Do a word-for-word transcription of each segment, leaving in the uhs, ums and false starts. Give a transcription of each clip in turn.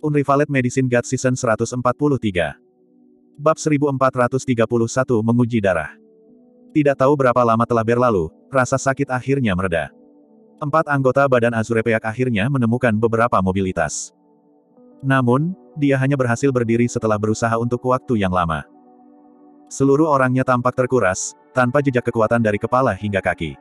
Unrivaled Medicine God Season seratus empat puluh tiga. Bab seribu empat ratus tiga puluh satu Menguji Darah. Tidak tahu berapa lama telah berlalu, rasa sakit akhirnya mereda. Empat anggota badan Azurepeak akhirnya menemukan beberapa mobilitas. Namun, dia hanya berhasil berdiri setelah berusaha untuk waktu yang lama. Seluruh orangnya tampak terkuras, tanpa jejak kekuatan dari kepala hingga kaki.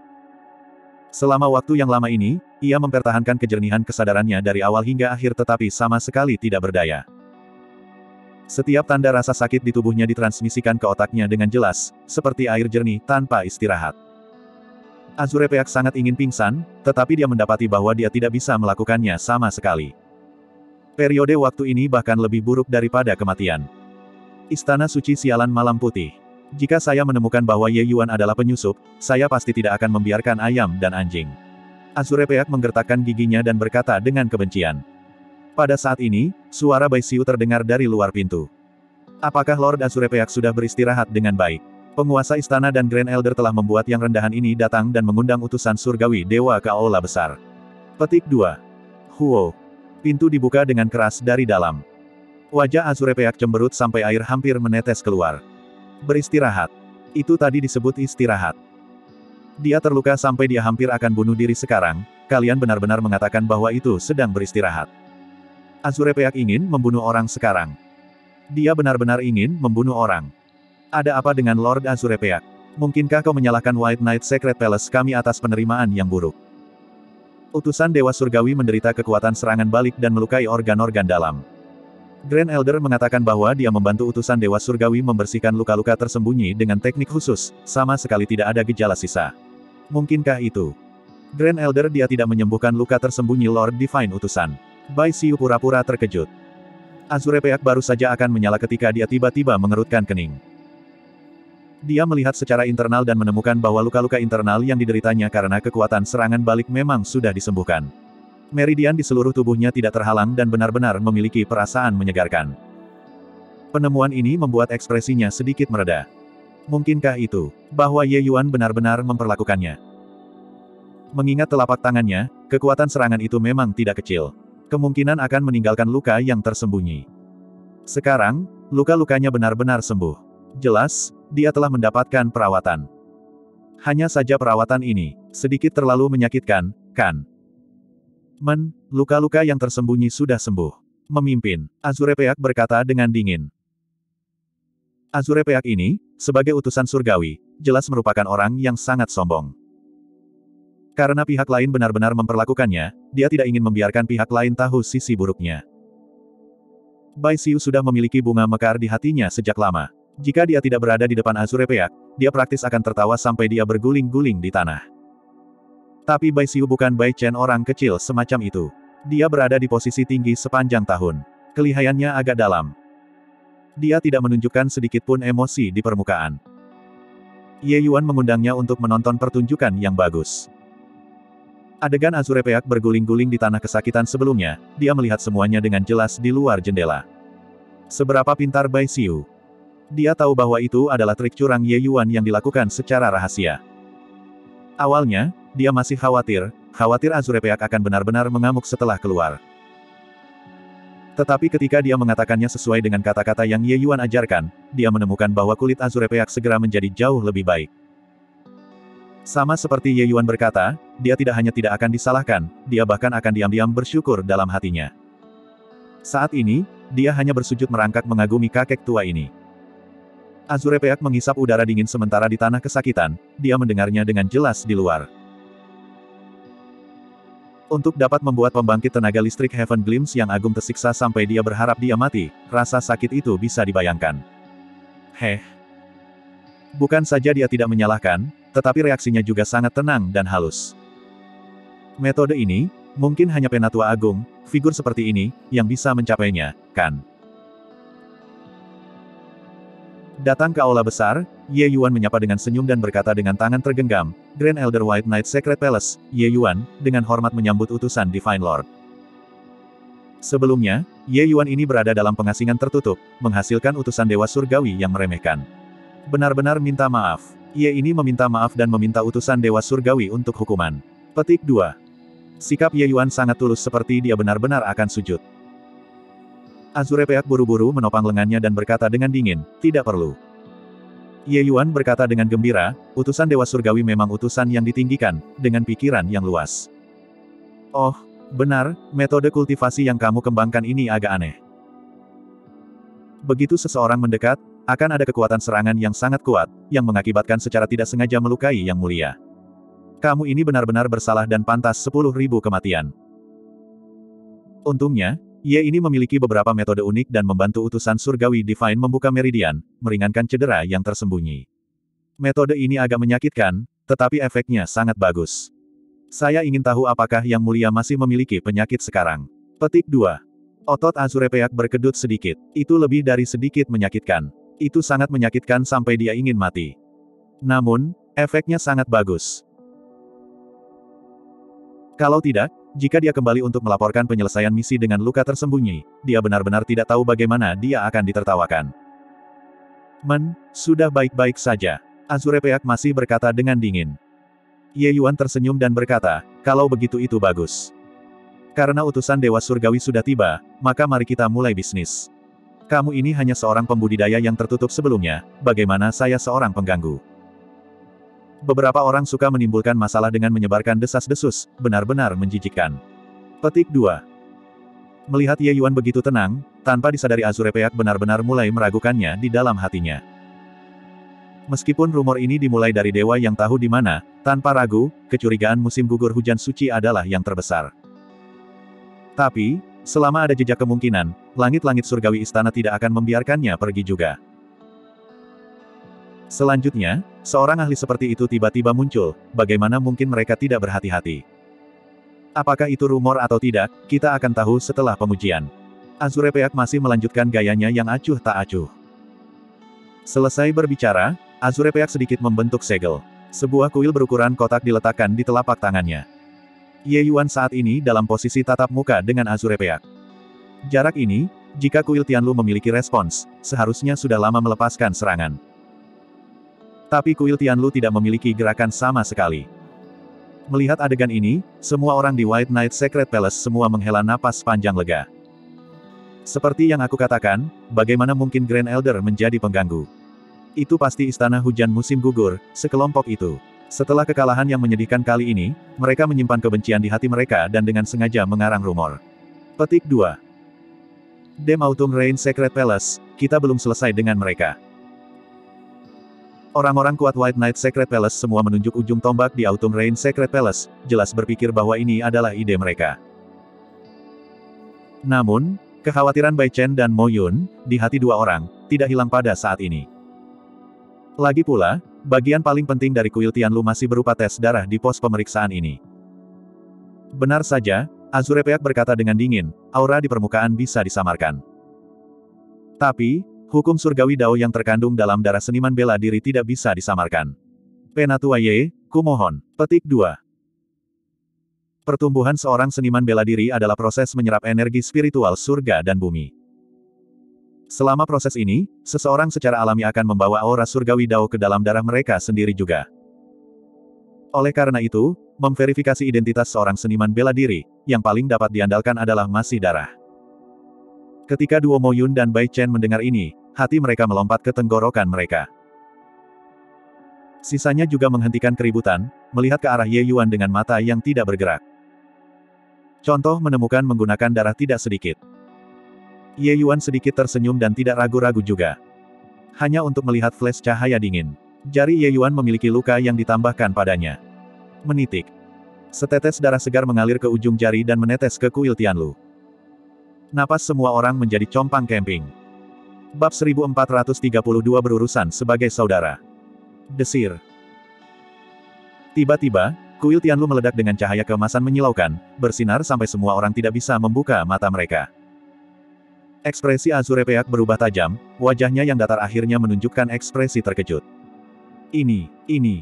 Selama waktu yang lama ini, ia mempertahankan kejernihan kesadarannya dari awal hingga akhir tetapi sama sekali tidak berdaya. Setiap tanda rasa sakit di tubuhnya ditransmisikan ke otaknya dengan jelas, seperti air jernih tanpa istirahat. Azurepeak sangat ingin pingsan, tetapi dia mendapati bahwa dia tidak bisa melakukannya sama sekali. Periode waktu ini bahkan lebih buruk daripada kematian. Istana Suci Sialan Malam Putih. Jika saya menemukan bahwa Ye Yuan adalah penyusup, saya pasti tidak akan membiarkan ayam dan anjing. Azurepeak menggertakkan giginya dan berkata dengan kebencian. Pada saat ini, suara Bai Xiu terdengar dari luar pintu. Apakah Lord Azurepeak sudah beristirahat dengan baik? Penguasa istana dan Grand Elder telah membuat yang rendahan ini datang dan mengundang utusan surgawi dewa ke aula besar. Petik dua. Huo. Pintu dibuka dengan keras dari dalam. Wajah Azurepeak cemberut sampai air hampir menetes keluar. Beristirahat. Itu tadi disebut istirahat. Dia terluka sampai dia hampir akan bunuh diri sekarang, kalian benar-benar mengatakan bahwa itu sedang beristirahat. Azurepeak ingin membunuh orang sekarang. Dia benar-benar ingin membunuh orang. Ada apa dengan Lord Azurepeak? Mungkinkah kau menyalahkan White Knight Secret Palace kami atas penerimaan yang buruk? Utusan Dewa Surgawi menderita kekuatan serangan balik dan melukai organ-organ dalam. Grand Elder mengatakan bahwa dia membantu utusan Dewa Surgawi membersihkan luka-luka tersembunyi dengan teknik khusus, sama sekali tidak ada gejala sisa. Mungkinkah itu? Grand Elder dia tidak menyembuhkan luka tersembunyi Lord Divine utusan. Bai Xiu pura-pura terkejut. Azurepeak baru saja akan menyala ketika dia tiba-tiba mengerutkan kening. Dia melihat secara internal dan menemukan bahwa luka-luka internal yang dideritanya karena kekuatan serangan balik memang sudah disembuhkan. Meridian di seluruh tubuhnya tidak terhalang dan benar-benar memiliki perasaan menyegarkan. Penemuan ini membuat ekspresinya sedikit mereda. Mungkinkah itu, bahwa Ye Yuan benar-benar memperlakukannya? Mengingat telapak tangannya, kekuatan serangan itu memang tidak kecil. Kemungkinan akan meninggalkan luka yang tersembunyi. Sekarang, luka-lukanya benar-benar sembuh. Jelas, dia telah mendapatkan perawatan. Hanya saja perawatan ini, sedikit terlalu menyakitkan, kan? Men, luka-luka yang tersembunyi sudah sembuh. Memimpin, Azurepeak berkata dengan dingin. Azurepeak ini, sebagai utusan surgawi, jelas merupakan orang yang sangat sombong. Karena pihak lain benar-benar memperlakukannya, dia tidak ingin membiarkan pihak lain tahu sisi buruknya. Bai Xiu sudah memiliki bunga mekar di hatinya sejak lama. Jika dia tidak berada di depan Azurepeak, dia praktis akan tertawa sampai dia berguling-guling di tanah. Tapi Bai Xiu bukan Bai Chen orang kecil semacam itu. Dia berada di posisi tinggi sepanjang tahun. Kelihayannya agak dalam. Dia tidak menunjukkan sedikit pun emosi di permukaan. Ye Yuan mengundangnya untuk menonton pertunjukan yang bagus. Adegan Azurepeak berguling-guling di tanah kesakitan sebelumnya, dia melihat semuanya dengan jelas di luar jendela. Seberapa pintar Bai Xiu? Dia tahu bahwa itu adalah trik curang Ye Yuan yang dilakukan secara rahasia. Awalnya, dia masih khawatir, khawatir Azurepeak akan benar-benar mengamuk setelah keluar. Tetapi ketika dia mengatakannya sesuai dengan kata-kata yang Ye Yuan ajarkan, dia menemukan bahwa kulit Azurepeak segera menjadi jauh lebih baik. Sama seperti Ye Yuan berkata, dia tidak hanya tidak akan disalahkan, dia bahkan akan diam-diam bersyukur dalam hatinya. Saat ini, dia hanya bersujud merangkak mengagumi kakek tua ini. Azurepeak menghisap udara dingin sementara di tanah kesakitan, dia mendengarnya dengan jelas di luar. Untuk dapat membuat pembangkit tenaga listrik Heaven Glimpse yang agung tersiksa sampai dia berharap dia mati, rasa sakit itu bisa dibayangkan. Heh. Bukan saja dia tidak menyalahkan, tetapi reaksinya juga sangat tenang dan halus. Metode ini, mungkin hanya Penatua Agung, figur seperti ini, yang bisa mencapainya, kan? Datang ke aula besar, Ye Yuan menyapa dengan senyum dan berkata dengan tangan tergenggam, Grand Elder White Knight Secret Palace, Ye Yuan, dengan hormat menyambut utusan Divine Lord. Sebelumnya, Ye Yuan ini berada dalam pengasingan tertutup, menghasilkan utusan Dewa Surgawi yang meremehkan. Benar-benar minta maaf. Ye ini meminta maaf dan meminta utusan Dewa Surgawi untuk hukuman. Petik dua. Sikap Ye Yuan sangat tulus seperti dia benar-benar akan sujud. Azure Peak buru-buru menopang lengannya dan berkata dengan dingin, tidak perlu. Ye Yuan berkata dengan gembira, utusan Dewa Surgawi memang utusan yang ditinggikan, dengan pikiran yang luas. Oh, benar, metode kultivasi yang kamu kembangkan ini agak aneh. Begitu seseorang mendekat, akan ada kekuatan serangan yang sangat kuat, yang mengakibatkan secara tidak sengaja melukai yang mulia. Kamu ini benar-benar bersalah dan pantas sepuluh ribu kematian. Untungnya, Ye ini memiliki beberapa metode unik dan membantu utusan surgawi Divine membuka meridian, meringankan cedera yang tersembunyi. Metode ini agak menyakitkan, tetapi efeknya sangat bagus. Saya ingin tahu apakah Yang Mulia masih memiliki penyakit sekarang. Petik dua. Otot Azure Peak berkedut sedikit. Itu lebih dari sedikit menyakitkan. Itu sangat menyakitkan sampai dia ingin mati. Namun, efeknya sangat bagus. Kalau tidak, jika dia kembali untuk melaporkan penyelesaian misi dengan luka tersembunyi, dia benar-benar tidak tahu bagaimana dia akan ditertawakan. Men, sudah baik-baik saja. Azure Peak masih berkata dengan dingin. Ye Yuan tersenyum dan berkata, kalau begitu itu bagus. Karena utusan Dewa Surgawi sudah tiba, maka mari kita mulai bisnis. Kamu ini hanya seorang pembudidaya yang tertutup sebelumnya, bagaimana saya seorang pengganggu. Beberapa orang suka menimbulkan masalah dengan menyebarkan desas-desus, benar-benar menjijikkan. Petik dua. Melihat Ye Yuan begitu tenang, tanpa disadari Azure Peak benar-benar mulai meragukannya di dalam hatinya. Meskipun rumor ini dimulai dari dewa yang tahu di mana, tanpa ragu, kecurigaan musim gugur hujan suci adalah yang terbesar. Tapi, selama ada jejak kemungkinan, langit-langit surgawi istana tidak akan membiarkannya pergi juga. Selanjutnya, seorang ahli seperti itu tiba-tiba muncul, bagaimana mungkin mereka tidak berhati-hati? Apakah itu rumor atau tidak, kita akan tahu setelah pengujian. Azure Peak masih melanjutkan gayanya yang acuh tak acuh. Selesai berbicara, Azure Peak sedikit membentuk segel. Sebuah kuil berukuran kotak diletakkan di telapak tangannya. Ye Yuan saat ini dalam posisi tatap muka dengan Azure Peak. Jarak ini, jika kuil Tianlu memiliki respons, seharusnya sudah lama melepaskan serangan. Tapi kuil Tianlu tidak memiliki gerakan sama sekali. Melihat adegan ini, semua orang di White Knight Secret Palace semua menghela napas panjang lega. Seperti yang aku katakan, bagaimana mungkin Grand Elder menjadi pengganggu? Itu pasti istana hujan musim gugur, sekelompok itu. Setelah kekalahan yang menyedihkan kali ini, mereka menyimpan kebencian di hati mereka dan dengan sengaja mengarang rumor. Petik dua. Dem Autumn Rain Secret Palace, kita belum selesai dengan mereka. Orang-orang kuat White Knight Secret Palace semua menunjuk ujung tombak di Autumn Rain Secret Palace, jelas berpikir bahwa ini adalah ide mereka. Namun, kekhawatiran Bai Chen dan Mo Yun, di hati dua orang, tidak hilang pada saat ini. Lagi pula, bagian paling penting dari kuil Tianlu masih berupa tes darah di pos pemeriksaan ini. Benar saja, Azure Peak berkata dengan dingin, aura di permukaan bisa disamarkan. Tapi, hukum surgawi Dao yang terkandung dalam darah seniman bela diri tidak bisa disamarkan. Penatua Ye, kumohon. Petik dua. Pertumbuhan seorang seniman bela diri adalah proses menyerap energi spiritual surga dan bumi. Selama proses ini, seseorang secara alami akan membawa aura surgawi Dao ke dalam darah mereka sendiri juga. Oleh karena itu, memverifikasi identitas seorang seniman bela diri, yang paling dapat diandalkan adalah masih darah. Ketika duo Mo Yun dan Bai Chen mendengar ini, hati mereka melompat ke tenggorokan mereka. Sisanya juga menghentikan keributan, melihat ke arah Ye Yuan dengan mata yang tidak bergerak. Contoh menemukan menggunakan darah tidak sedikit. Ye Yuan sedikit tersenyum dan tidak ragu-ragu juga. Hanya untuk melihat flash cahaya dingin. Jari Ye Yuan memiliki luka yang ditambahkan padanya. Menitik. Setetes darah segar mengalir ke ujung jari dan menetes ke kuil Tianlu. Napas semua orang menjadi compang camping. Bab seribu empat ratus tiga puluh dua berurusan sebagai saudara. Desir. Tiba-tiba, kuil Tianlu meledak dengan cahaya keemasan menyilaukan, bersinar sampai semua orang tidak bisa membuka mata mereka. Ekspresi Azure Peak berubah tajam, wajahnya yang datar akhirnya menunjukkan ekspresi terkejut. Ini, ini.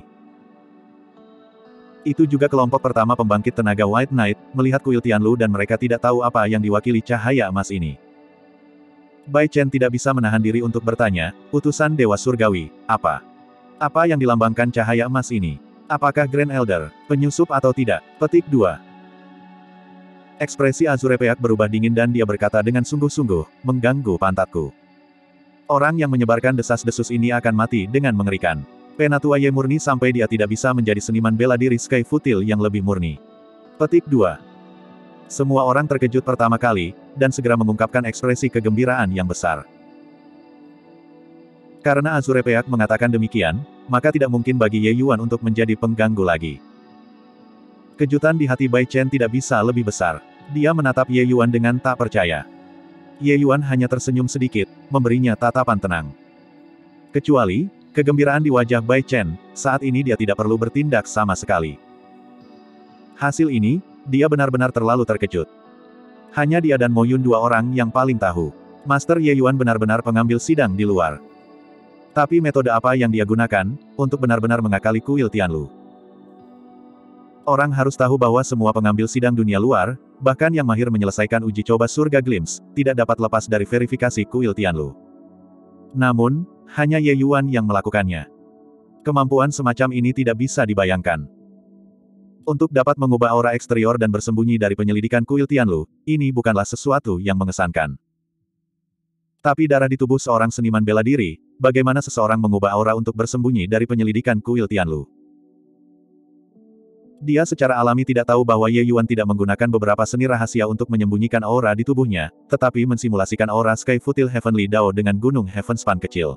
Itu juga kelompok pertama pembangkit tenaga White Knight, melihat kuil Tianlu dan mereka tidak tahu apa yang diwakili cahaya emas ini. Bai Chen tidak bisa menahan diri untuk bertanya, utusan Dewa Surgawi, apa? Apa yang dilambangkan cahaya emas ini? Apakah Grand Elder, penyusup atau tidak? Petik dua. Ekspresi Azurepeak berubah dingin dan dia berkata dengan sungguh-sungguh, mengganggu pantatku. Orang yang menyebarkan desas-desus ini akan mati dengan mengerikan. Penatuaye murni sampai dia tidak bisa menjadi seniman bela diri Sky Futil yang lebih murni. Petik dua. Semua orang terkejut pertama kali, dan segera mengungkapkan ekspresi kegembiraan yang besar. Karena Azurepeak mengatakan demikian, maka tidak mungkin bagi Ye Yuan untuk menjadi pengganggu lagi. Kejutan di hati Bai Chen tidak bisa lebih besar. Dia menatap Ye Yuan dengan tak percaya. Ye Yuan hanya tersenyum sedikit, memberinya tatapan tenang. Kecuali, kegembiraan di wajah Bai Chen, saat ini dia tidak perlu bertindak sama sekali. Hasil ini, dia benar-benar terlalu terkejut. Hanya dia dan Mo Yun dua orang yang paling tahu. Master Ye Yuan benar-benar pengambil sidang di luar. Tapi metode apa yang dia gunakan, untuk benar-benar mengakali kuil Tianlu? Orang harus tahu bahwa semua pengambil sidang dunia luar, bahkan yang mahir menyelesaikan uji coba surga Glimpse, tidak dapat lepas dari verifikasi kuil Tianlu. Namun, hanya Ye Yuan yang melakukannya. Kemampuan semacam ini tidak bisa dibayangkan. Untuk dapat mengubah aura eksterior dan bersembunyi dari penyelidikan kuil Tianlu, ini bukanlah sesuatu yang mengesankan. Tapi darah di tubuh seorang seniman bela diri, bagaimana seseorang mengubah aura untuk bersembunyi dari penyelidikan kuil Tianlu? Dia secara alami tidak tahu bahwa Ye Yuan tidak menggunakan beberapa seni rahasia untuk menyembunyikan aura di tubuhnya, tetapi mensimulasikan aura Sky Futil Heavenly Dao dengan gunung Heavenspan kecil.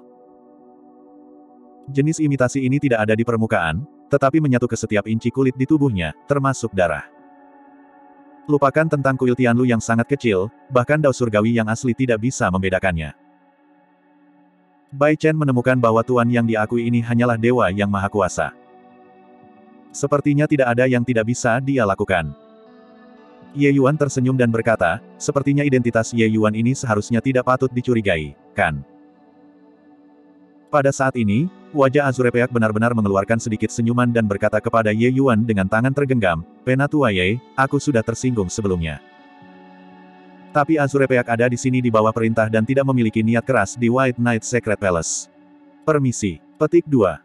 Jenis imitasi ini tidak ada di permukaan, tetapi menyatu ke setiap inci kulit di tubuhnya, termasuk darah. Lupakan tentang kuil Tianlu yang sangat kecil, bahkan Dao Surgawi yang asli tidak bisa membedakannya. Bai Chen menemukan bahwa Tuan yang diakui ini hanyalah dewa yang maha kuasa. Sepertinya tidak ada yang tidak bisa dia lakukan. Ye Yuan tersenyum dan berkata, sepertinya identitas Ye Yuan ini seharusnya tidak patut dicurigai, kan? Pada saat ini, wajah Azurepeak benar-benar mengeluarkan sedikit senyuman dan berkata kepada Ye Yuan dengan tangan tergenggam, Penatuaye, aku sudah tersinggung sebelumnya. Tapi Azurepeak ada di sini di bawah perintah dan tidak memiliki niat keras di White Knight Secret Palace. Permisi. Petik dua.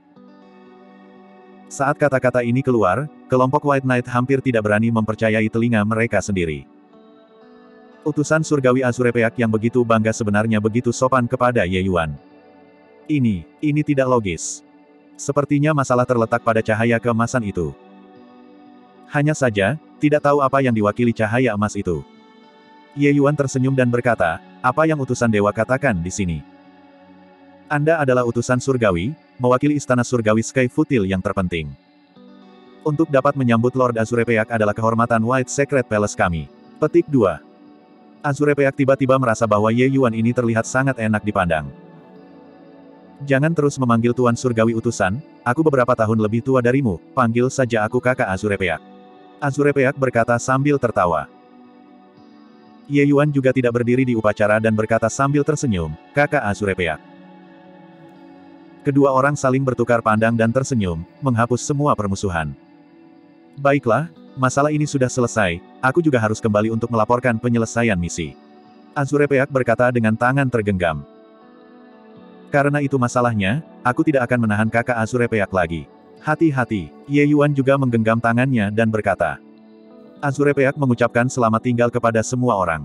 Saat kata-kata ini keluar, kelompok White Knight hampir tidak berani mempercayai telinga mereka sendiri. Utusan surgawi Azurepeak yang begitu bangga sebenarnya begitu sopan kepada Ye Yuan. Ini, ini tidak logis. Sepertinya masalah terletak pada cahaya keemasan itu. Hanya saja, tidak tahu apa yang diwakili cahaya emas itu. Ye Yuan tersenyum dan berkata, apa yang utusan dewa katakan di sini? Anda adalah utusan surgawi, mewakili istana surgawi Sky Futil yang terpenting. Untuk dapat menyambut Lord Azurepeak adalah kehormatan White Secret Palace kami. Petik dua. Azurepeak tiba-tiba merasa bahwa Ye Yuan ini terlihat sangat enak dipandang. Jangan terus memanggil Tuan Surgawi Utusan, aku beberapa tahun lebih tua darimu, panggil saja aku kakak Azurepeak. Azurepeak berkata sambil tertawa. Ye Yuan juga tidak berdiri di upacara dan berkata sambil tersenyum, kakak Azurepeak. Kedua orang saling bertukar pandang dan tersenyum, menghapus semua permusuhan. Baiklah, masalah ini sudah selesai, aku juga harus kembali untuk melaporkan penyelesaian misi. Azurepeak berkata dengan tangan tergenggam. Karena itu masalahnya, aku tidak akan menahan kakak Azurepeak lagi. Hati-hati, Ye Yuan juga menggenggam tangannya dan berkata. Azurepeak mengucapkan selamat tinggal kepada semua orang.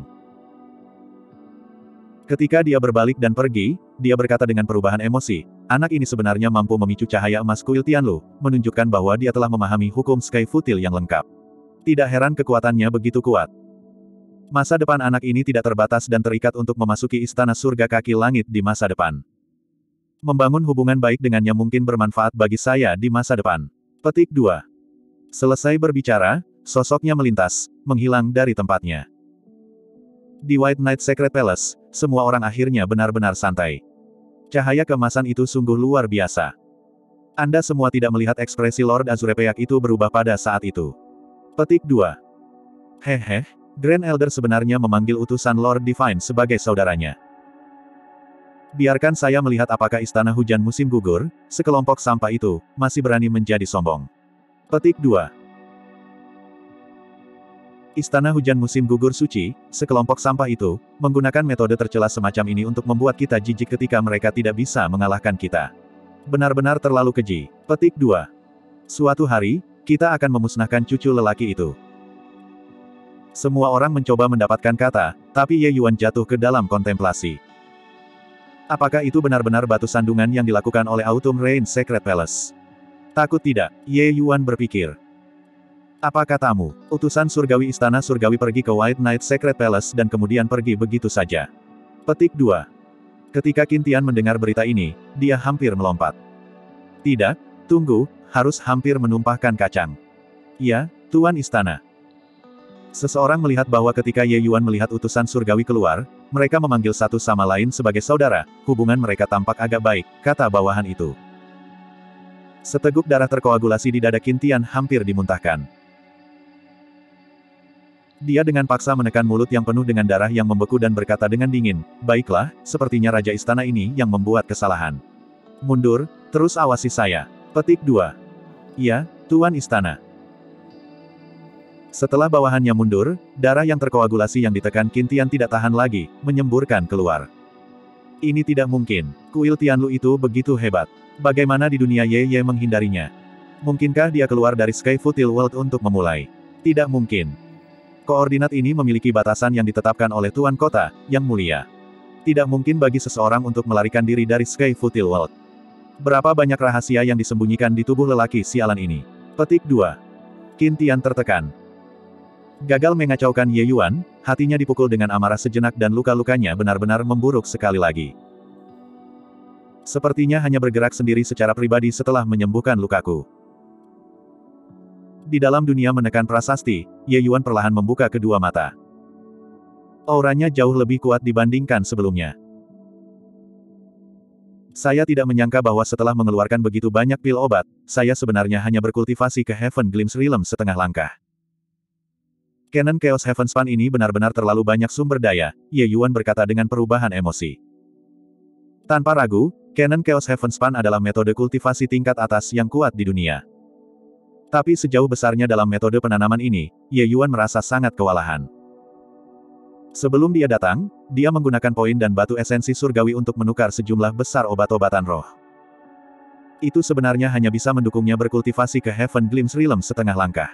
Ketika dia berbalik dan pergi, dia berkata dengan perubahan emosi, anak ini sebenarnya mampu memicu cahaya emas kuil Tianlu, menunjukkan bahwa dia telah memahami hukum Sky Futil yang lengkap. Tidak heran kekuatannya begitu kuat. Masa depan anak ini tidak terbatas dan terikat untuk memasuki istana surga kaki langit di masa depan. Membangun hubungan baik dengannya mungkin bermanfaat bagi saya di masa depan. Petik dua. Selesai berbicara, sosoknya melintas, menghilang dari tempatnya. Di White Knight Secret Palace, semua orang akhirnya benar-benar santai. Cahaya keemasan itu sungguh luar biasa. Anda semua tidak melihat ekspresi Lord Azurepeak itu berubah pada saat itu. Petik dua. Hehe, Grand Elder sebenarnya memanggil utusan Lord Divine sebagai saudaranya. Biarkan saya melihat apakah istana hujan musim gugur, sekelompok sampah itu, masih berani menjadi sombong. Petik dua. Istana hujan musim gugur suci, sekelompok sampah itu, menggunakan metode tercela semacam ini untuk membuat kita jijik ketika mereka tidak bisa mengalahkan kita. Benar-benar terlalu keji. Petik dua. Suatu hari, kita akan memusnahkan cucu lelaki itu. Semua orang mencoba mendapatkan kata, tapi Ye Yuan jatuh ke dalam kontemplasi. Apakah itu benar-benar batu sandungan yang dilakukan oleh Autumn Rain Secret Palace? Takut tidak, Ye Yuan berpikir. Apa katamu? Utusan surgawi istana surgawi pergi ke White Knight Secret Palace dan kemudian pergi begitu saja. Petik dua. Ketika Qin Tian mendengar berita ini, dia hampir melompat. Tidak, tunggu, harus hampir menumpahkan kacang. Ya, Tuan Istana. Seseorang melihat bahwa ketika Ye Yuan melihat utusan surgawi keluar, mereka memanggil satu sama lain sebagai saudara, hubungan mereka tampak agak baik, kata bawahan itu. Seteguk darah terkoagulasi di dada Qin Tian hampir dimuntahkan. Dia dengan paksa menekan mulut yang penuh dengan darah yang membeku dan berkata dengan dingin, baiklah, sepertinya Raja Istana ini yang membuat kesalahan. Mundur, terus awasi saya. Petik dua. Ya, Tuan Istana. Setelah bawahannya mundur, darah yang terkoagulasi yang ditekan Qin Tian tidak tahan lagi, menyemburkan keluar. Ini tidak mungkin, kuil Tianlu itu begitu hebat. Bagaimana di dunia Ye Ye menghindarinya? Mungkinkah dia keluar dari Sky Futil World untuk memulai? Tidak mungkin. Koordinat ini memiliki batasan yang ditetapkan oleh Tuan Kota, Yang Mulia. Tidak mungkin bagi seseorang untuk melarikan diri dari Sky Futil World. Berapa banyak rahasia yang disembunyikan di tubuh lelaki sialan ini? Petik dua. Qin Tian tertekan. Gagal mengacaukan Ye Yuan, hatinya dipukul dengan amarah sejenak dan luka-lukanya benar-benar memburuk sekali lagi. Sepertinya hanya bergerak sendiri secara pribadi setelah menyembuhkan lukaku. Di dalam dunia menekan prasasti, Ye Yuan perlahan membuka kedua mata. Auranya jauh lebih kuat dibandingkan sebelumnya. Saya tidak menyangka bahwa setelah mengeluarkan begitu banyak pil obat, saya sebenarnya hanya berkultivasi ke Heaven Glimpse Realm setengah langkah. Canon Chaos Heaven Span ini benar-benar terlalu banyak sumber daya, Ye Yuan berkata dengan perubahan emosi. Tanpa ragu, Canon Chaos Heaven Span adalah metode kultivasi tingkat atas yang kuat di dunia. Tapi sejauh besarnya dalam metode penanaman ini, Ye Yuan merasa sangat kewalahan. Sebelum dia datang, dia menggunakan poin dan batu esensi surgawi untuk menukar sejumlah besar obat-obatan roh. Itu sebenarnya hanya bisa mendukungnya berkultivasi ke Heaven Glimpse Realm setengah langkah.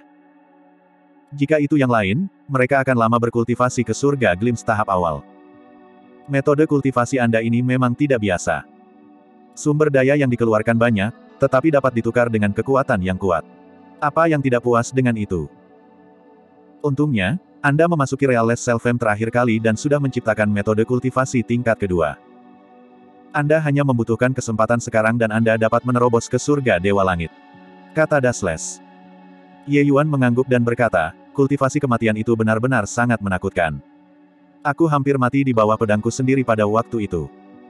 Jika itu yang lain, mereka akan lama berkultivasi ke surga Glimpse tahap awal. Metode kultivasi Anda ini memang tidak biasa. Sumber daya yang dikeluarkan banyak, tetapi dapat ditukar dengan kekuatan yang kuat. Apa yang tidak puas dengan itu? Untungnya, Anda memasuki Realness Selfem terakhir kali dan sudah menciptakan metode kultivasi tingkat kedua. Anda hanya membutuhkan kesempatan sekarang dan Anda dapat menerobos ke surga Dewa Langit. Kata Dasles. Ye Yuan mengangguk dan berkata, kultivasi kematian itu benar-benar sangat menakutkan. Aku hampir mati di bawah pedangku sendiri pada waktu itu.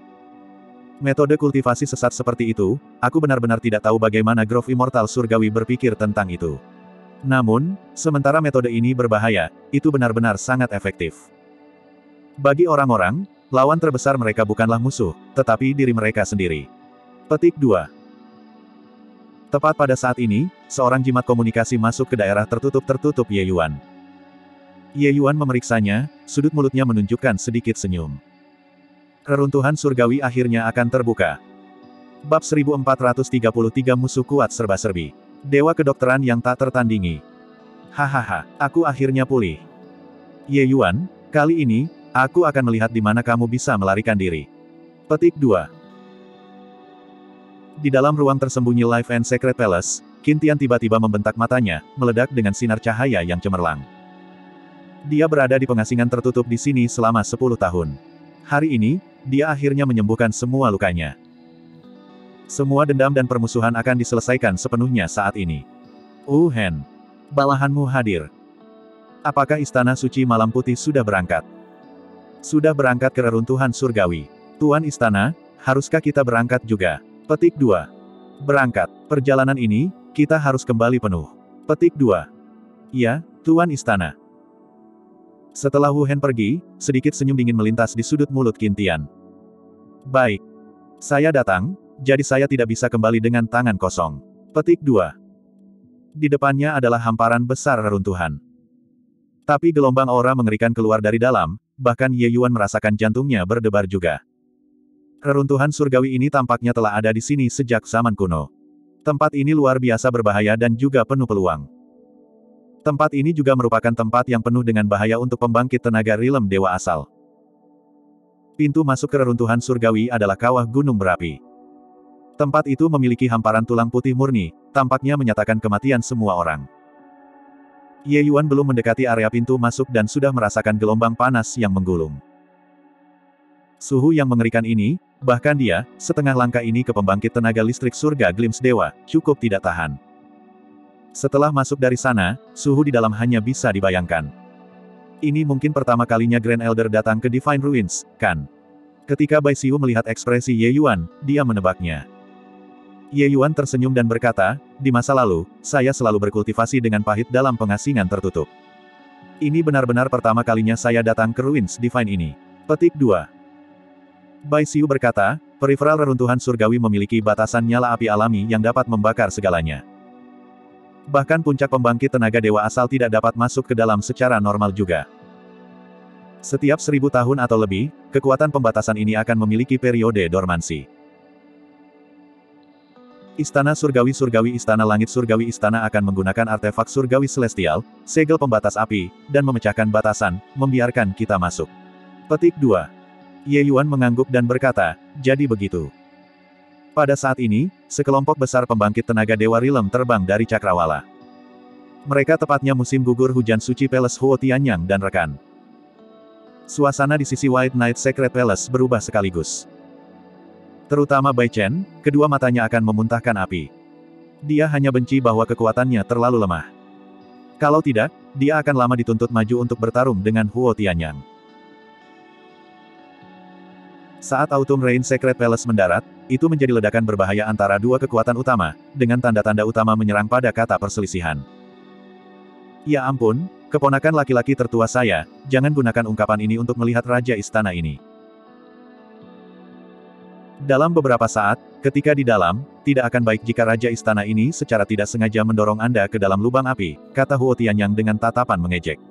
Metode kultivasi sesat seperti itu, aku benar-benar tidak tahu bagaimana Grove Immortal Surgawi berpikir tentang itu. Namun, sementara metode ini berbahaya, itu benar-benar sangat efektif. Bagi orang-orang, lawan terbesar mereka bukanlah musuh, tetapi diri mereka sendiri. Petik dua. Tepat pada saat ini, seorang jimat komunikasi masuk ke daerah tertutup-tertutup Ye Yuan. Ye Yuan memeriksanya, sudut mulutnya menunjukkan sedikit senyum. Reruntuhan surgawi akhirnya akan terbuka. Bab seribu empat ratus tiga puluh tiga Musuh kuat serba-serbi. Dewa kedokteran yang tak tertandingi. Hahaha, aku akhirnya pulih. Ye Yuan, kali ini, aku akan melihat di mana kamu bisa melarikan diri. Petik dua. Di dalam ruang tersembunyi Life and Secret Palace, Qin Tian tiba-tiba membentak matanya, meledak dengan sinar cahaya yang cemerlang. Dia berada di pengasingan tertutup di sini selama sepuluh tahun. Hari ini, dia akhirnya menyembuhkan semua lukanya. Semua dendam dan permusuhan akan diselesaikan sepenuhnya saat ini. Wu Hen, bawahanmu hadir. Apakah Istana Suci Malam Putih sudah berangkat? Sudah berangkat ke reruntuhan surgawi. Tuan Istana, haruskah kita berangkat juga? Petik dua. Berangkat. Perjalanan ini, kita harus kembali penuh. Petik dua. Ya, Tuan Istana. Setelah Wu Hen pergi, sedikit senyum dingin melintas di sudut mulut Qin Tian. Baik. Saya datang, jadi saya tidak bisa kembali dengan tangan kosong. Petik dua. Di depannya adalah hamparan besar reruntuhan. Tapi gelombang aura mengerikan keluar dari dalam, bahkan Ye Yuan merasakan jantungnya berdebar juga. Reruntuhan surgawi ini tampaknya telah ada di sini sejak zaman kuno. Tempat ini luar biasa berbahaya dan juga penuh peluang. Tempat ini juga merupakan tempat yang penuh dengan bahaya untuk pembangkit tenaga rilem dewa asal. Pintu masuk ke reruntuhan surgawi adalah kawah gunung berapi. Tempat itu memiliki hamparan tulang putih murni, tampaknya menyatakan kematian semua orang. Ye Yuan belum mendekati area pintu masuk dan sudah merasakan gelombang panas yang menggulung. Suhu yang mengerikan ini, bahkan dia, setengah langkah ini ke pembangkit tenaga listrik surga Glimpse Dewa, cukup tidak tahan. Setelah masuk dari sana, suhu di dalam hanya bisa dibayangkan. Ini mungkin pertama kalinya Grand Elder datang ke Divine Ruins, kan? Ketika Bai Xiu melihat ekspresi Ye Yuan, dia menebaknya. Ye Yuan tersenyum dan berkata, di masa lalu, saya selalu berkultivasi dengan pahit dalam pengasingan tertutup. Ini benar-benar pertama kalinya saya datang ke Ruins Divine ini. Petik dua. Bai Xiu berkata, peripheral reruntuhan surgawi memiliki batasan nyala api alami yang dapat membakar segalanya. Bahkan puncak pembangkit tenaga dewa asal tidak dapat masuk ke dalam secara normal juga. Setiap seribu tahun atau lebih, kekuatan pembatasan ini akan memiliki periode dormansi. Istana Surgawi-Surgawi Istana Langit Surgawi Istana akan menggunakan artefak Surgawi Celestial, segel pembatas api, dan memecahkan batasan, membiarkan kita masuk. Petik dua. Ye Yuan mengangguk dan berkata, jadi begitu. Pada saat ini, sekelompok besar pembangkit tenaga Dewa Rilem terbang dari Cakrawala. Mereka tepatnya musim gugur hujan suci Palace Huo Tianyang dan rekan. Suasana di sisi White Knight Secret Palace berubah sekaligus. Terutama Bai Chen, kedua matanya akan memuntahkan api. Dia hanya benci bahwa kekuatannya terlalu lemah. Kalau tidak, dia akan lama dituntut maju untuk bertarung dengan Huo Tianyang. Saat Autumn Rain Secret Palace mendarat, itu menjadi ledakan berbahaya antara dua kekuatan utama, dengan tanda-tanda utama menyerang pada kata perselisihan. Ya ampun, keponakan laki-laki tertua saya, jangan gunakan ungkapan ini untuk melihat Raja Istana ini. Dalam beberapa saat, ketika di dalam, tidak akan baik jika Raja Istana ini secara tidak sengaja mendorong Anda ke dalam lubang api, kata Huo Tianyang dengan tatapan mengejek.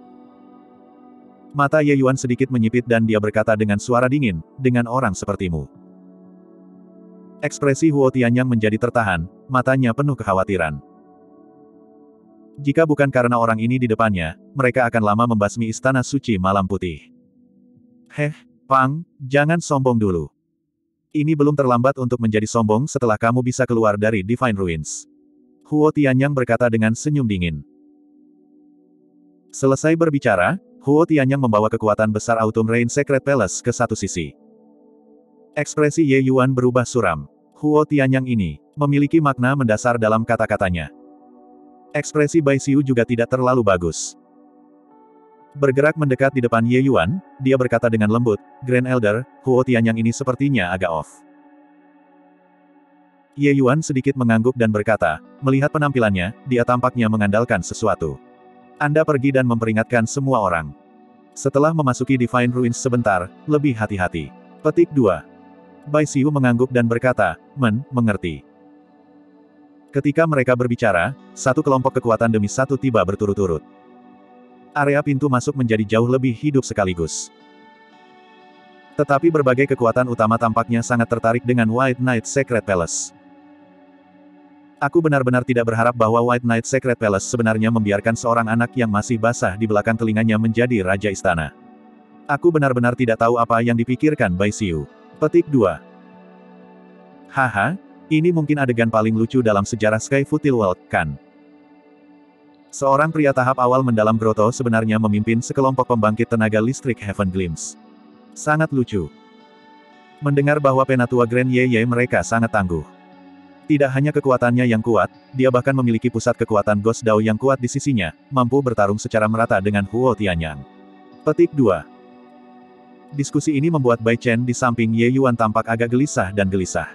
Mata Ye Yuan sedikit menyipit dan dia berkata dengan suara dingin, dengan orang sepertimu. Ekspresi Huo Tianyang menjadi tertahan, matanya penuh kekhawatiran. Jika bukan karena orang ini di depannya, mereka akan lama membasmi Istana Suci Malam Putih. Heh, Pang, jangan sombong dulu. Ini belum terlambat untuk menjadi sombong setelah kamu bisa keluar dari Divine Ruins. Huo Tianyang berkata dengan senyum dingin. Selesai berbicara, Huo Tianyang membawa kekuatan besar Autumn Rain Secret Palace ke satu sisi. Ekspresi Ye Yuan berubah suram. Huo Tianyang ini memiliki makna mendasar dalam kata-katanya. Ekspresi Bai Xiu juga tidak terlalu bagus. Bergerak mendekat di depan Ye Yuan, dia berkata dengan lembut, Grand Elder, Huo Tianyang ini sepertinya agak off. Ye Yuan sedikit mengangguk dan berkata, melihat penampilannya, dia tampaknya mengandalkan sesuatu. Anda pergi dan memperingatkan semua orang. Setelah memasuki Divine Ruins sebentar, lebih hati-hati. Petik dua. Bai Xiu mengangguk dan berkata, Men, mengerti. Ketika mereka berbicara, satu kelompok kekuatan demi satu tiba berturut-turut. Area pintu masuk menjadi jauh lebih hidup sekaligus. Tetapi berbagai kekuatan utama tampaknya sangat tertarik dengan White Knight Secret Palace. Aku benar-benar tidak berharap bahwa White Knight Secret Palace sebenarnya membiarkan seorang anak yang masih basah di belakang telinganya menjadi Raja Istana. Aku benar-benar tidak tahu apa yang dipikirkan Bai Xiu. Petik dua. Haha, ini mungkin adegan paling lucu dalam sejarah Sky Futil World, kan? Seorang pria tahap awal mendalam groto sebenarnya memimpin sekelompok pembangkit tenaga listrik Heaven Glimpse. Sangat lucu. Mendengar bahwa penatua Grand Yeye mereka sangat tangguh. Tidak hanya kekuatannya yang kuat, dia bahkan memiliki pusat kekuatan Ghost Dao yang kuat di sisinya, mampu bertarung secara merata dengan Huo Tianyang. Petik dua. Diskusi ini membuat Bai Chen di samping Ye Yuan tampak agak gelisah dan gelisah.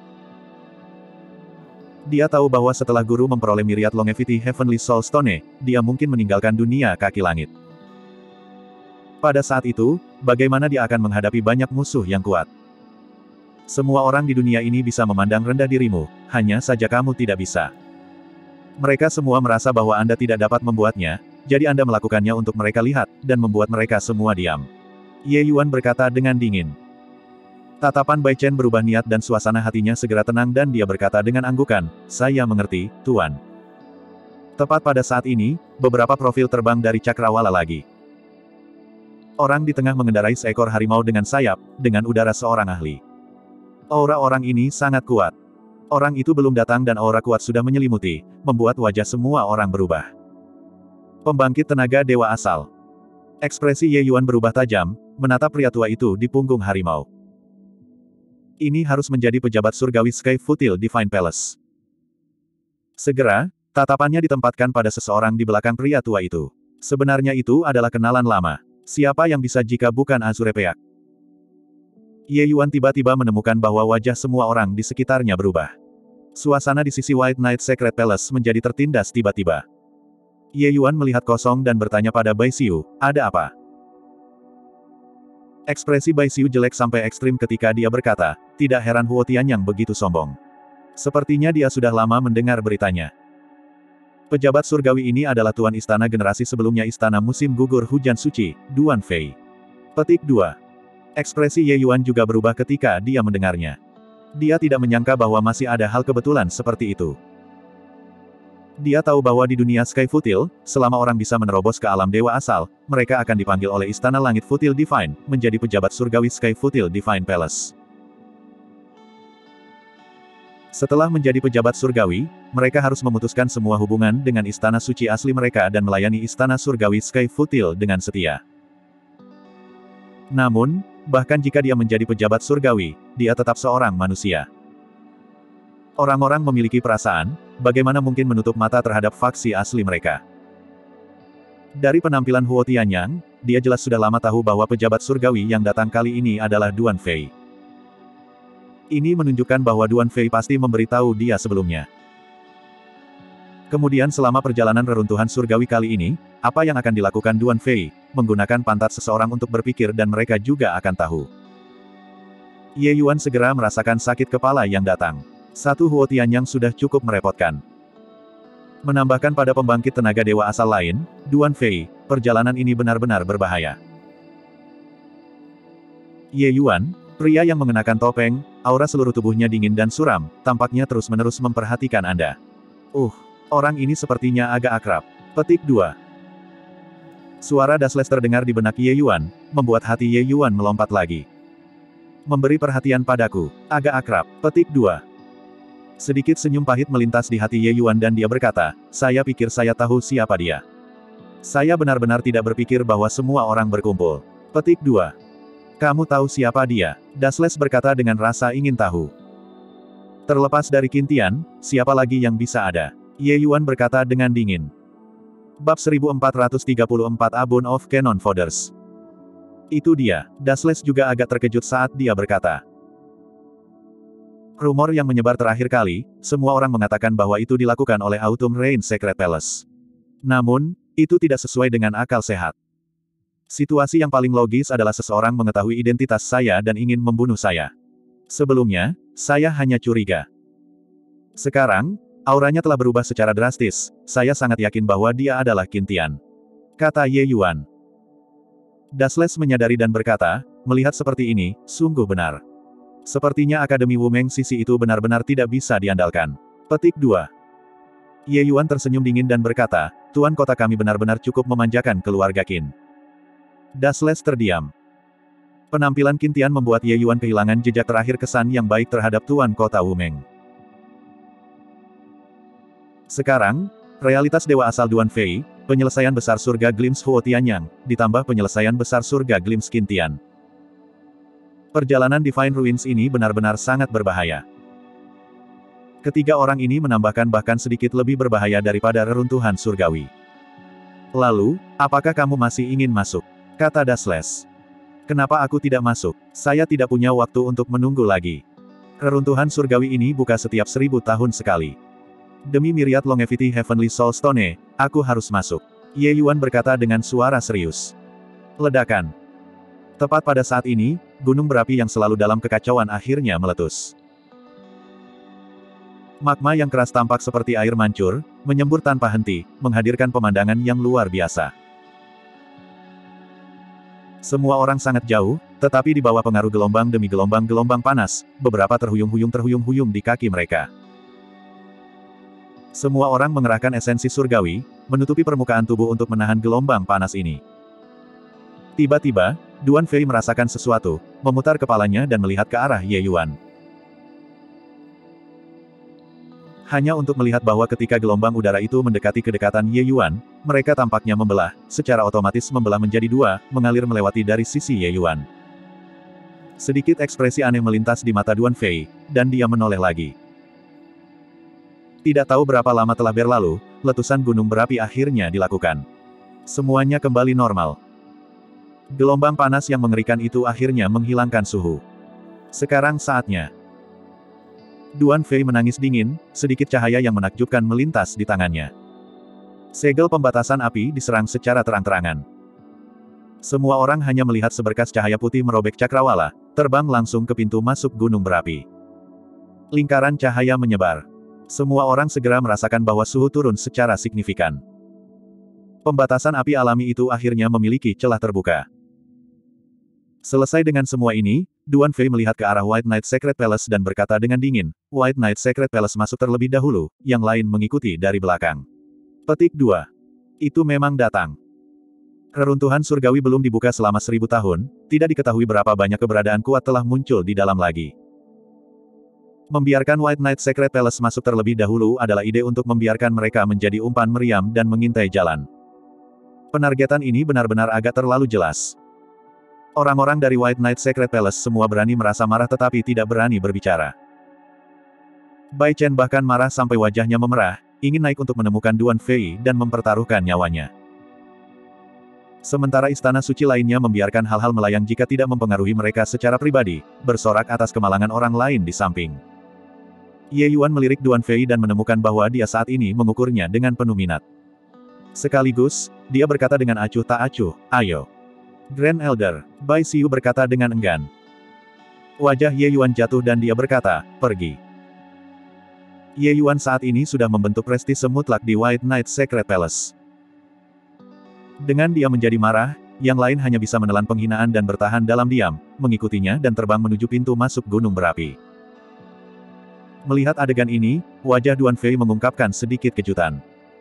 Dia tahu bahwa setelah guru memperoleh Myriad Longevity Heavenly Soul Stone, dia mungkin meninggalkan dunia kaki langit. Pada saat itu, bagaimana dia akan menghadapi banyak musuh yang kuat? Semua orang di dunia ini bisa memandang rendah dirimu, hanya saja kamu tidak bisa. Mereka semua merasa bahwa Anda tidak dapat membuatnya, jadi Anda melakukannya untuk mereka lihat, dan membuat mereka semua diam. Ye Yuan berkata dengan dingin. Tatapan Bai Chen berubah niat dan suasana hatinya segera tenang dan dia berkata dengan anggukan, saya mengerti, Tuan. Tepat pada saat ini, beberapa profil terbang dari cakrawala lagi. Orang di tengah mengendarai seekor harimau dengan sayap, dengan udara seorang ahli. Aura orang ini sangat kuat. Orang itu belum datang dan aura kuat sudah menyelimuti, membuat wajah semua orang berubah. Pembangkit tenaga dewa asal. Ekspresi Ye Yuan berubah tajam, menatap pria tua itu di punggung harimau. Ini harus menjadi pejabat surgawi Sky Futil Divine Palace. Segera, tatapannya ditempatkan pada seseorang di belakang pria tua itu. Sebenarnya itu adalah kenalan lama. Siapa yang bisa jika bukan Azure Peak? Ye Yuan tiba-tiba menemukan bahwa wajah semua orang di sekitarnya berubah. Suasana di sisi White Knight Secret Palace menjadi tertindas tiba-tiba. Ye Yuan melihat kosong dan bertanya pada Bai Xiu, ada apa? Ekspresi Bai Xiu jelek sampai ekstrim ketika dia berkata, tidak heran Huo Tianyang begitu sombong. Sepertinya dia sudah lama mendengar beritanya. Pejabat surgawi ini adalah tuan istana generasi sebelumnya istana musim gugur hujan suci, Duan Fei. Petik dua. Ekspresi Ye Yuan juga berubah ketika dia mendengarnya. Dia tidak menyangka bahwa masih ada hal kebetulan seperti itu. Dia tahu bahwa di dunia Sky Futil, selama orang bisa menerobos ke alam dewa asal, mereka akan dipanggil oleh Istana Langit Futil Divine, menjadi pejabat surgawi Sky Futil Divine Palace. Setelah menjadi pejabat surgawi, mereka harus memutuskan semua hubungan dengan istana suci asli mereka dan melayani istana surgawi Sky Futil dengan setia. Namun, bahkan jika dia menjadi pejabat surgawi, dia tetap seorang manusia. Orang-orang memiliki perasaan, bagaimana mungkin menutup mata terhadap faksi asli mereka. Dari penampilan Huo Tianyang, dia jelas sudah lama tahu bahwa pejabat surgawi yang datang kali ini adalah Duan Fei. Ini menunjukkan bahwa Duan Fei pasti memberitahu dia sebelumnya. Kemudian selama perjalanan reruntuhan surgawi kali ini, apa yang akan dilakukan Duan Fei, menggunakan pantat seseorang untuk berpikir dan mereka juga akan tahu. Ye Yuan segera merasakan sakit kepala yang datang. Satu Huo Tianyang sudah cukup merepotkan. Menambahkan pada pembangkit tenaga dewa asal lain, Duan Fei, perjalanan ini benar-benar berbahaya. Ye Yuan, pria yang mengenakan topeng, aura seluruh tubuhnya dingin dan suram, tampaknya terus-menerus memperhatikan Anda. Uh, orang ini sepertinya agak akrab. Petik dua. Suara Dasles terdengar di benak Ye Yuan, membuat hati Ye Yuan melompat lagi. Memberi perhatian padaku, agak akrab. Petik dua. Sedikit senyum pahit melintas di hati Ye Yuan dan dia berkata, saya pikir saya tahu siapa dia. Saya benar-benar tidak berpikir bahwa semua orang berkumpul. Petik dua. Kamu tahu siapa dia? Dasles berkata dengan rasa ingin tahu. Terlepas dari Qin Tian, siapa lagi yang bisa ada? Ye Yuan berkata dengan dingin. Bab seribu empat ratus tiga puluh empat Abon of Cannon Fodders. Itu dia. Dasles juga agak terkejut saat dia berkata. Rumor yang menyebar terakhir kali, semua orang mengatakan bahwa itu dilakukan oleh Autumn Rain Secret Palace. Namun, itu tidak sesuai dengan akal sehat. Situasi yang paling logis adalah seseorang mengetahui identitas saya dan ingin membunuh saya. Sebelumnya, saya hanya curiga. Sekarang, auranya telah berubah secara drastis, saya sangat yakin bahwa dia adalah Qin Tian. Kata Ye Yuan. Dasles menyadari dan berkata, melihat seperti ini, sungguh benar. Sepertinya Akademi Wumeng Sisi itu benar-benar tidak bisa diandalkan. Petik dua. Ye Yuan tersenyum dingin dan berkata, Tuan kota kami benar-benar cukup memanjakan keluarga Qin. Dasles terdiam. Penampilan Qin Tian membuat Ye Yuan kehilangan jejak terakhir kesan yang baik terhadap Tuan Kota Wumeng. Sekarang, realitas dewa asal Duan Fei, penyelesaian besar surga Glimpse Huo Tianyang, ditambah penyelesaian besar surga Glimpse Qin Tian. Perjalanan Divine Ruins ini benar-benar sangat berbahaya. Ketiga orang ini menambahkan bahkan sedikit lebih berbahaya daripada reruntuhan surgawi. Lalu, apakah kamu masih ingin masuk? Kata Dasles. Kenapa aku tidak masuk? Saya tidak punya waktu untuk menunggu lagi. Reruntuhan surgawi ini buka setiap seribu tahun sekali. Demi Myriad Longevity Heavenly Soul Stone, aku harus masuk. Ye Yuan berkata dengan suara serius. Ledakan. Tepat pada saat ini, gunung berapi yang selalu dalam kekacauan akhirnya meletus. Magma yang keras tampak seperti air mancur, menyembur tanpa henti, menghadirkan pemandangan yang luar biasa. Semua orang sangat jauh, tetapi di bawah pengaruh gelombang demi gelombang-gelombang panas, beberapa terhuyung-huyung terhuyung-huyung di kaki mereka. Semua orang mengerahkan esensi surgawi, menutupi permukaan tubuh untuk menahan gelombang panas ini. Tiba-tiba, Duan Fei merasakan sesuatu, memutar kepalanya dan melihat ke arah Ye Yuan. Hanya untuk melihat bahwa ketika gelombang udara itu mendekati kedekatan Ye Yuan, mereka tampaknya membelah, secara otomatis membelah menjadi dua, mengalir melewati dari sisi Ye Yuan. Sedikit ekspresi aneh melintas di mata Duan Fei, dan dia menoleh lagi. Tidak tahu berapa lama telah berlalu, letusan gunung berapi akhirnya dilakukan. Semuanya kembali normal. Gelombang panas yang mengerikan itu akhirnya menghilangkan suhu. Sekarang saatnya. Duan Fei menangis dingin, sedikit cahaya yang menakjubkan melintas di tangannya. Segel pembatasan api diserang secara terang-terangan. Semua orang hanya melihat seberkas cahaya putih merobek cakrawala, terbang langsung ke pintu masuk gunung berapi. Lingkaran cahaya menyebar. Semua orang segera merasakan bahwa suhu turun secara signifikan. Pembatasan api alami itu akhirnya memiliki celah terbuka. Selesai dengan semua ini, Duan Fei melihat ke arah White Knight Secret Palace dan berkata dengan dingin, White Knight Secret Palace masuk terlebih dahulu, yang lain mengikuti dari belakang. Petik dua. Itu memang datang. Reruntuhan surgawi belum dibuka selama seribu tahun, tidak diketahui berapa banyak keberadaan kuat telah muncul di dalam lagi. Membiarkan White Knight Secret Palace masuk terlebih dahulu adalah ide untuk membiarkan mereka menjadi umpan meriam dan mengintai jalan. Penargetan ini benar-benar agak terlalu jelas. Orang-orang dari White Knight Secret Palace semua berani merasa marah tetapi tidak berani berbicara. Bai Chen bahkan marah sampai wajahnya memerah, ingin naik untuk menemukan Duan Fei dan mempertaruhkan nyawanya. Sementara istana suci lainnya membiarkan hal-hal melayang jika tidak mempengaruhi mereka secara pribadi, bersorak atas kemalangan orang lain di samping. Ye Yuan melirik Duan Fei dan menemukan bahwa dia saat ini mengukurnya dengan penuh minat. Sekaligus, dia berkata dengan acuh tak acuh, ayo. Grand Elder, Bai Xiu berkata dengan enggan. Wajah Ye Yuan jatuh dan dia berkata, pergi. Ye Yuan saat ini sudah membentuk prestise mutlak di White Knight Secret Palace. Dengan dia menjadi marah, yang lain hanya bisa menelan penghinaan dan bertahan dalam diam, mengikutinya dan terbang menuju pintu masuk gunung berapi. Melihat adegan ini, wajah Duan Fei mengungkapkan sedikit kejutan.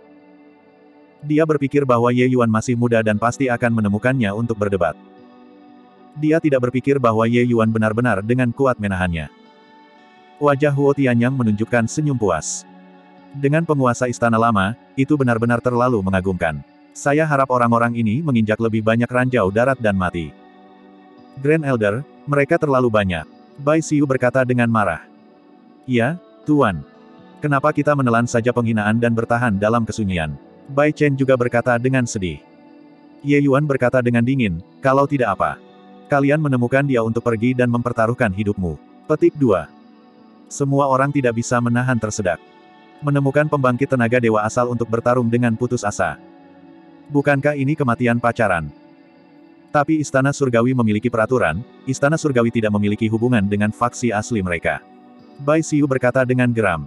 Dia berpikir bahwa Ye Yuan masih muda dan pasti akan menemukannya untuk berdebat. Dia tidak berpikir bahwa Ye Yuan benar-benar dengan kuat menahannya. Wajah Huo Tianyang menunjukkan senyum puas. Dengan penguasa istana lama, itu benar-benar terlalu mengagumkan. Saya harap orang-orang ini menginjak lebih banyak ranjau darat dan mati. Grand Elder, mereka terlalu banyak. Bai Xiu berkata dengan marah. Ya, Tuan. Kenapa kita menelan saja penghinaan dan bertahan dalam kesunyian? Bai Chen juga berkata dengan sedih. Ye Yuan berkata dengan dingin, kalau tidak apa. Kalian menemukan dia untuk pergi dan mempertaruhkan hidupmu. Petik dua. Semua orang tidak bisa menahan tersedak. Menemukan pembangkit tenaga dewa asal untuk bertarung dengan putus asa. Bukankah ini kematian pacaran? Tapi Istana Surgawi memiliki peraturan, Istana Surgawi tidak memiliki hubungan dengan faksi asli mereka. Bai Xiu berkata dengan geram.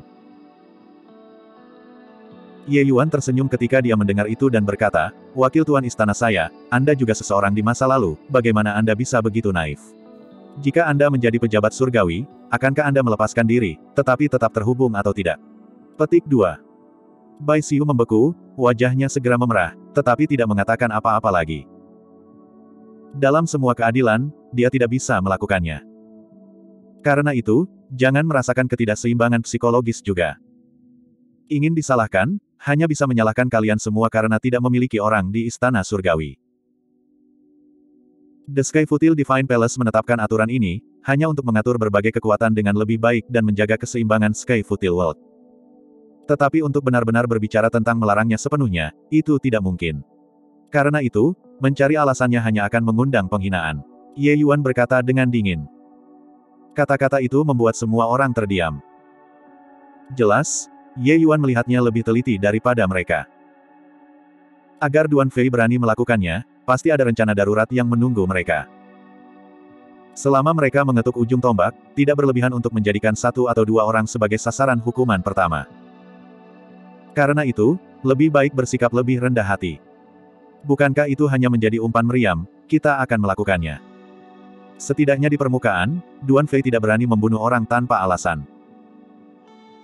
Ye Yuan tersenyum ketika dia mendengar itu dan berkata, Wakil Tuan Istana saya, Anda juga seseorang di masa lalu, bagaimana Anda bisa begitu naif? Jika Anda menjadi pejabat surgawi, akankah Anda melepaskan diri, tetapi tetap terhubung atau tidak? Petik dua. Bai Xiu membeku, wajahnya segera memerah, tetapi tidak mengatakan apa-apa lagi. Dalam semua keadilan, dia tidak bisa melakukannya. Karena itu, jangan merasakan ketidakseimbangan psikologis juga. Ingin disalahkan, hanya bisa menyalahkan kalian semua karena tidak memiliki orang di Istana Surgawi. The Skyfootil Divine Palace menetapkan aturan ini, hanya untuk mengatur berbagai kekuatan dengan lebih baik dan menjaga keseimbangan Skyfootil World. Tetapi untuk benar-benar berbicara tentang melarangnya sepenuhnya, itu tidak mungkin. Karena itu, mencari alasannya hanya akan mengundang penghinaan. Ye Yuan berkata dengan dingin. Kata-kata itu membuat semua orang terdiam. Jelas, Ye Yuan melihatnya lebih teliti daripada mereka. Agar Duan Fei berani melakukannya, pasti ada rencana darurat yang menunggu mereka. Selama mereka mengetuk ujung tombak, tidak berlebihan untuk menjadikan satu atau dua orang sebagai sasaran hukuman pertama. Karena itu, lebih baik bersikap lebih rendah hati. Bukankah itu hanya menjadi umpan meriam, kita akan melakukannya. Setidaknya di permukaan, Duan Fei tidak berani membunuh orang tanpa alasan.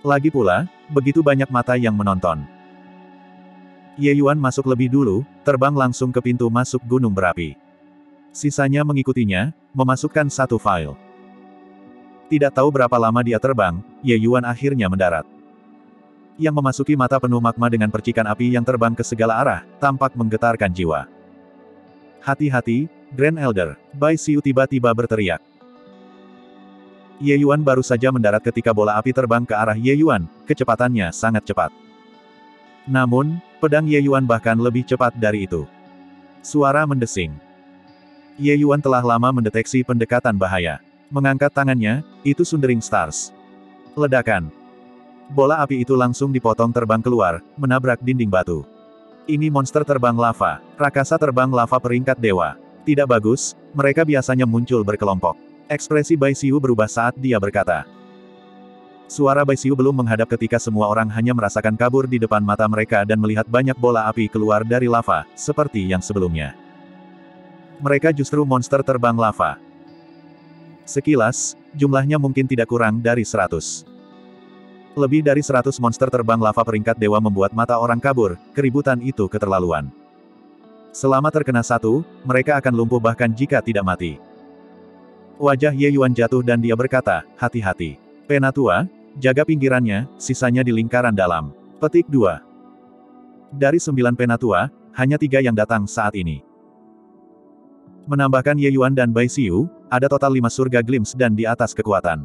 Lagi pula, begitu banyak mata yang menonton. Ye Yuan masuk lebih dulu, terbang langsung ke pintu masuk gunung berapi. Sisanya mengikutinya, memasukkan satu file. Tidak tahu berapa lama dia terbang, Ye Yuan akhirnya mendarat. Yang memasuki mata penuh magma dengan percikan api yang terbang ke segala arah, tampak menggetarkan jiwa. Hati-hati, Grand Elder, Bai Xiu tiba-tiba berteriak. Ye Yuan baru saja mendarat ketika bola api terbang ke arah Ye Yuan, kecepatannya sangat cepat. Namun, pedang Ye Yuan bahkan lebih cepat dari itu. Suara mendesing. Ye Yuan telah lama mendeteksi pendekatan bahaya. Mengangkat tangannya, itu Sundering Stars. Ledakan. Bola api itu langsung dipotong terbang keluar, menabrak dinding batu. Ini monster terbang lava, raksasa terbang lava peringkat dewa. Tidak bagus, mereka biasanya muncul berkelompok. Ekspresi Bai Xiu berubah saat dia berkata. Suara Bai Xiu belum menghadap ketika semua orang hanya merasakan kabur di depan mata mereka dan melihat banyak bola api keluar dari lava, seperti yang sebelumnya. Mereka justru monster terbang lava. Sekilas, jumlahnya mungkin tidak kurang dari seratus. Lebih dari seratus monster terbang lava peringkat dewa membuat mata orang kabur, keributan itu keterlaluan. Selama terkena satu, mereka akan lumpuh bahkan jika tidak mati. Wajah Ye Yuan jatuh dan dia berkata, hati-hati. Penatua, jaga pinggirannya, sisanya di lingkaran dalam. Petik dua. Dari sembilan penatua, hanya tiga yang datang saat ini. Menambahkan Ye Yuan dan Bai Xiu, ada total lima surga glimpse dan di atas kekuatan.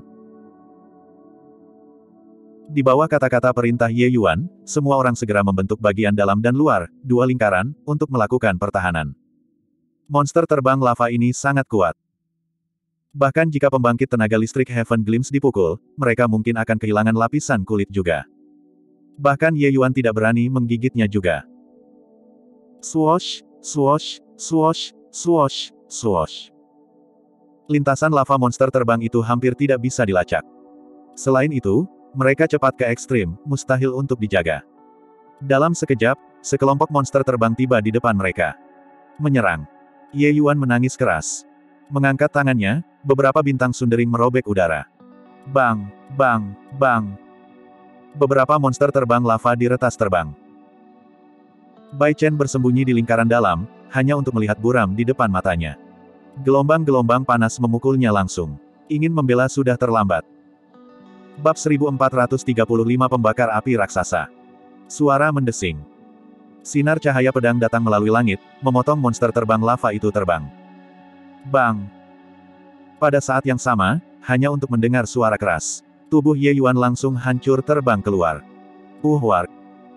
Di bawah kata-kata perintah Ye Yuan, semua orang segera membentuk bagian dalam dan luar, dua lingkaran, untuk melakukan pertahanan. Monster terbang lava ini sangat kuat. Bahkan jika pembangkit tenaga listrik Heaven Glimpse dipukul, mereka mungkin akan kehilangan lapisan kulit juga. Bahkan Ye Yuan tidak berani menggigitnya juga. Swoosh, swoosh, swoosh, swoosh, swoosh. Lintasan lava monster terbang itu hampir tidak bisa dilacak. Selain itu, mereka cepat ke ekstrim, mustahil untuk dijaga. Dalam sekejap, sekelompok monster terbang tiba di depan mereka. Menyerang. Ye Yuan menangis keras. Mengangkat tangannya, beberapa bintang sundering merobek udara. Bang, bang, bang. Beberapa monster terbang lava diretas terbang. Bai Chen bersembunyi di lingkaran dalam, hanya untuk melihat buram di depan matanya. Gelombang-gelombang panas memukulnya langsung. Ingin membela sudah terlambat. Bab seribu empat ratus tiga puluh lima Pembakar Api Raksasa. Suara mendesing. Sinar cahaya pedang datang melalui langit, memotong monster terbang lava itu terbang. Bang! Pada saat yang sama, hanya untuk mendengar suara keras, tubuh Ye Yuan langsung hancur terbang keluar. Puhwar!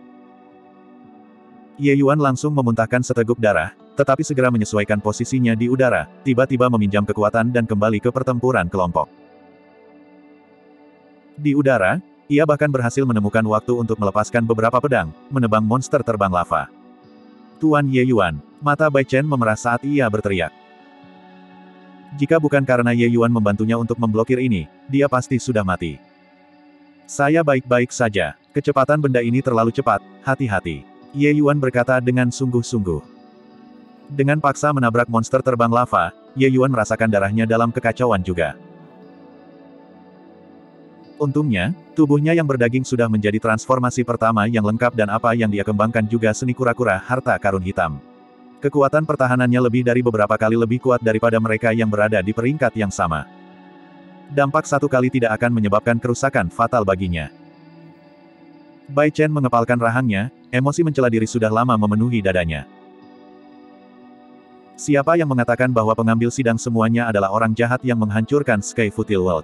Ye Yuan langsung memuntahkan seteguk darah, tetapi segera menyesuaikan posisinya di udara, tiba-tiba meminjam kekuatan dan kembali ke pertempuran kelompok. Di udara, ia bahkan berhasil menemukan waktu untuk melepaskan beberapa pedang, menebang monster terbang lava. Tuan Ye Yuan, mata Bai Chen memerah saat ia berteriak. Jika bukan karena Ye Yuan membantunya untuk memblokir ini, dia pasti sudah mati. Saya baik-baik saja, kecepatan benda ini terlalu cepat, hati-hati. Ye Yuan berkata dengan sungguh-sungguh. Dengan paksa menabrak monster terbang lava, Ye Yuan merasakan darahnya dalam kekacauan juga. Untungnya, tubuhnya yang berdaging sudah menjadi transformasi pertama yang lengkap dan apa yang dia kembangkan juga seni kura-kura harta karun hitam. Kekuatan pertahanannya lebih dari beberapa kali lebih kuat daripada mereka yang berada di peringkat yang sama. Dampak satu kali tidak akan menyebabkan kerusakan fatal baginya. Bai Chen mengepalkan rahangnya, emosi mencela diri sudah lama memenuhi dadanya. Siapa yang mengatakan bahwa pengambil sidang semuanya adalah orang jahat yang menghancurkan Sky Futil World?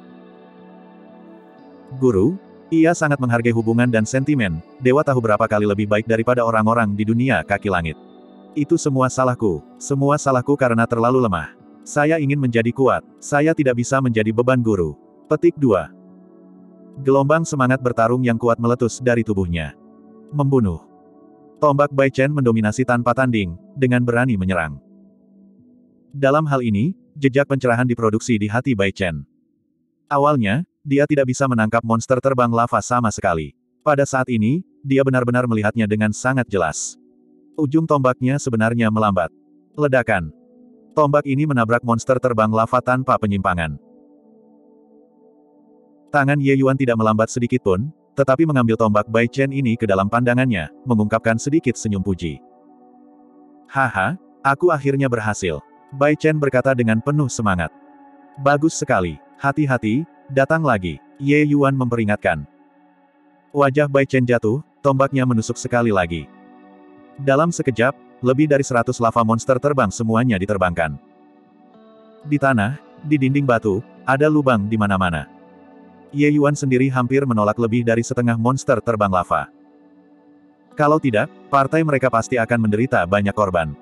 Guru, ia sangat menghargai hubungan dan sentimen, dewa tahu berapa kali lebih baik daripada orang-orang di dunia kaki langit. Itu semua salahku, semua salahku karena terlalu lemah. Saya ingin menjadi kuat, saya tidak bisa menjadi beban guru. Petik dua. Gelombang semangat bertarung yang kuat meletus dari tubuhnya. Membunuh. Tombak Bai Chen mendominasi tanpa tanding, dengan berani menyerang. Dalam hal ini, jejak pencerahan diproduksi di hati Bai Chen. Awalnya, dia tidak bisa menangkap monster terbang lava sama sekali. Pada saat ini, dia benar-benar melihatnya dengan sangat jelas. Ujung tombaknya sebenarnya melambat. Ledakan. Tombak ini menabrak monster terbang lava tanpa penyimpangan. Tangan Ye Yuan tidak melambat sedikit pun, tetapi mengambil tombak Bai Chen ini ke dalam pandangannya, mengungkapkan sedikit senyum puji. Haha, aku akhirnya berhasil. Bai Chen berkata dengan penuh semangat. Bagus sekali, hati-hati, datang lagi, Ye Yuan memperingatkan. Wajah Bai Chen jatuh, tombaknya menusuk sekali lagi. Dalam sekejap, lebih dari seratus lava monster terbang semuanya diterbangkan. Di tanah, di dinding batu, ada lubang di mana-mana. Ye Yuan sendiri hampir menolak lebih dari setengah monster terbang lava. Kalau tidak, partai mereka pasti akan menderita banyak korban.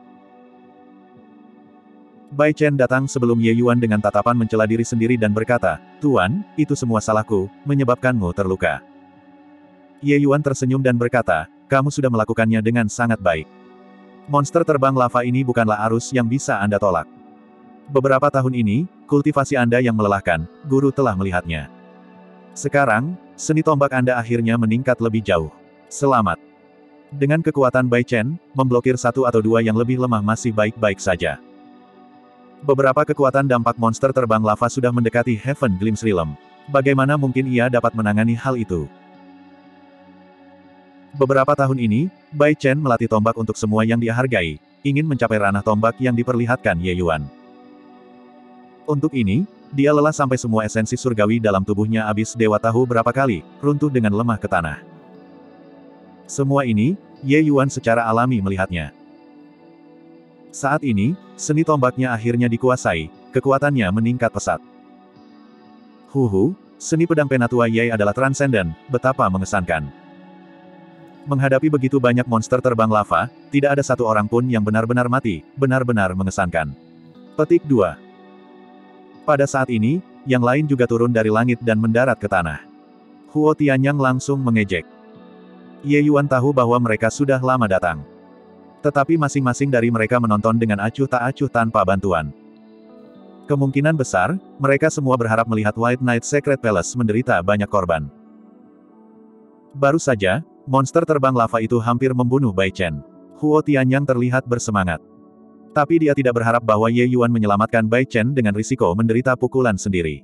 Bai Chen datang sebelum Ye Yuan dengan tatapan mencela diri sendiri dan berkata, Tuan, itu semua salahku, menyebabkanmu terluka. Ye Yuan tersenyum dan berkata, kamu sudah melakukannya dengan sangat baik. Monster terbang lava ini bukanlah arus yang bisa Anda tolak. Beberapa tahun ini, kultivasi Anda yang melelahkan, guru telah melihatnya. Sekarang, seni tombak Anda akhirnya meningkat lebih jauh. Selamat. Dengan kekuatan Bai Chen, memblokir satu atau dua yang lebih lemah masih baik-baik saja. Beberapa kekuatan dampak monster terbang lava sudah mendekati Heaven Glimpse Realm. Bagaimana mungkin ia dapat menangani hal itu? Beberapa tahun ini, Bai Chen melatih tombak untuk semua yang dia hargai, ingin mencapai ranah tombak yang diperlihatkan Ye Yuan. Untuk ini, dia lelah sampai semua esensi surgawi dalam tubuhnya abis dewa tahu berapa kali, runtuh dengan lemah ke tanah. Semua ini, Ye Yuan secara alami melihatnya. Saat ini, seni tombaknya akhirnya dikuasai, kekuatannya meningkat pesat. Huhu, seni pedang Penatua Ye adalah transenden, betapa mengesankan. Menghadapi begitu banyak monster terbang lava, tidak ada satu orang pun yang benar-benar mati, benar-benar mengesankan. Petik dua. Pada saat ini, yang lain juga turun dari langit dan mendarat ke tanah. Huo Tianyang langsung mengejek. Ye Yuan tahu bahwa mereka sudah lama datang. Tetapi masing-masing dari mereka menonton dengan acuh tak acuh tanpa bantuan. Kemungkinan besar, mereka semua berharap melihat White Knight Secret Palace menderita banyak korban. Baru saja, monster terbang lava itu hampir membunuh Bai Chen. Huo Tianyang terlihat bersemangat. Tapi dia tidak berharap bahwa Ye Yuan menyelamatkan Bai Chen dengan risiko menderita pukulan sendiri.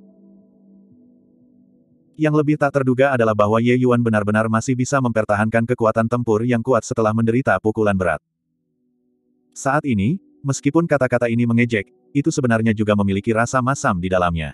Yang lebih tak terduga adalah bahwa Ye Yuan benar-benar masih bisa mempertahankan kekuatan tempur yang kuat setelah menderita pukulan berat. Saat ini, meskipun kata-kata ini mengejek, itu sebenarnya juga memiliki rasa masam di dalamnya.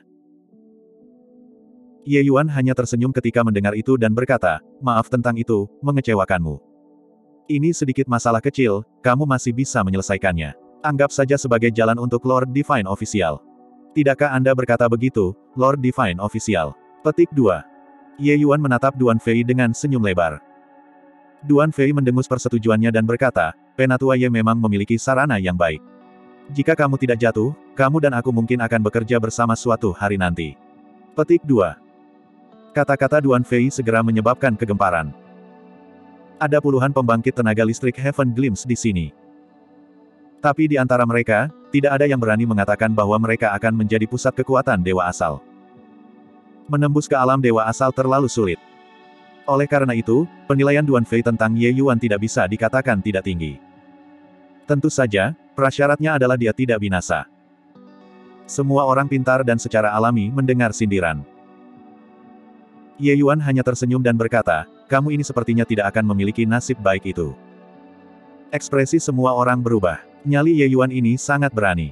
Ye Yuan hanya tersenyum ketika mendengar itu dan berkata, maaf tentang itu, mengecewakanmu. Ini sedikit masalah kecil, kamu masih bisa menyelesaikannya. Anggap saja sebagai jalan untuk Lord Divine Official. Tidakkah Anda berkata begitu, Lord Divine Official? Petik dua. Ye Yuan menatap Duan Fei dengan senyum lebar. Duan Fei mendengus persetujuannya dan berkata, Penatua Ye memang memiliki sarana yang baik. Jika kamu tidak jatuh, kamu dan aku mungkin akan bekerja bersama suatu hari nanti. Petik dua. Kata-kata Duan Fei segera menyebabkan kegemparan. Ada puluhan pembangkit tenaga listrik Heaven Glimpse di sini. Tapi di antara mereka, tidak ada yang berani mengatakan bahwa mereka akan menjadi pusat kekuatan dewa asal. Menembus ke alam dewa asal terlalu sulit. Oleh karena itu, penilaian Duan Fei tentang Ye Yuan tidak bisa dikatakan tidak tinggi. Tentu saja, prasyaratnya adalah dia tidak binasa. Semua orang pintar dan secara alami mendengar sindiran. Ye Yuan hanya tersenyum dan berkata, kamu ini sepertinya tidak akan memiliki nasib baik itu. Ekspresi semua orang berubah. Nyali Ye Yuan ini sangat berani.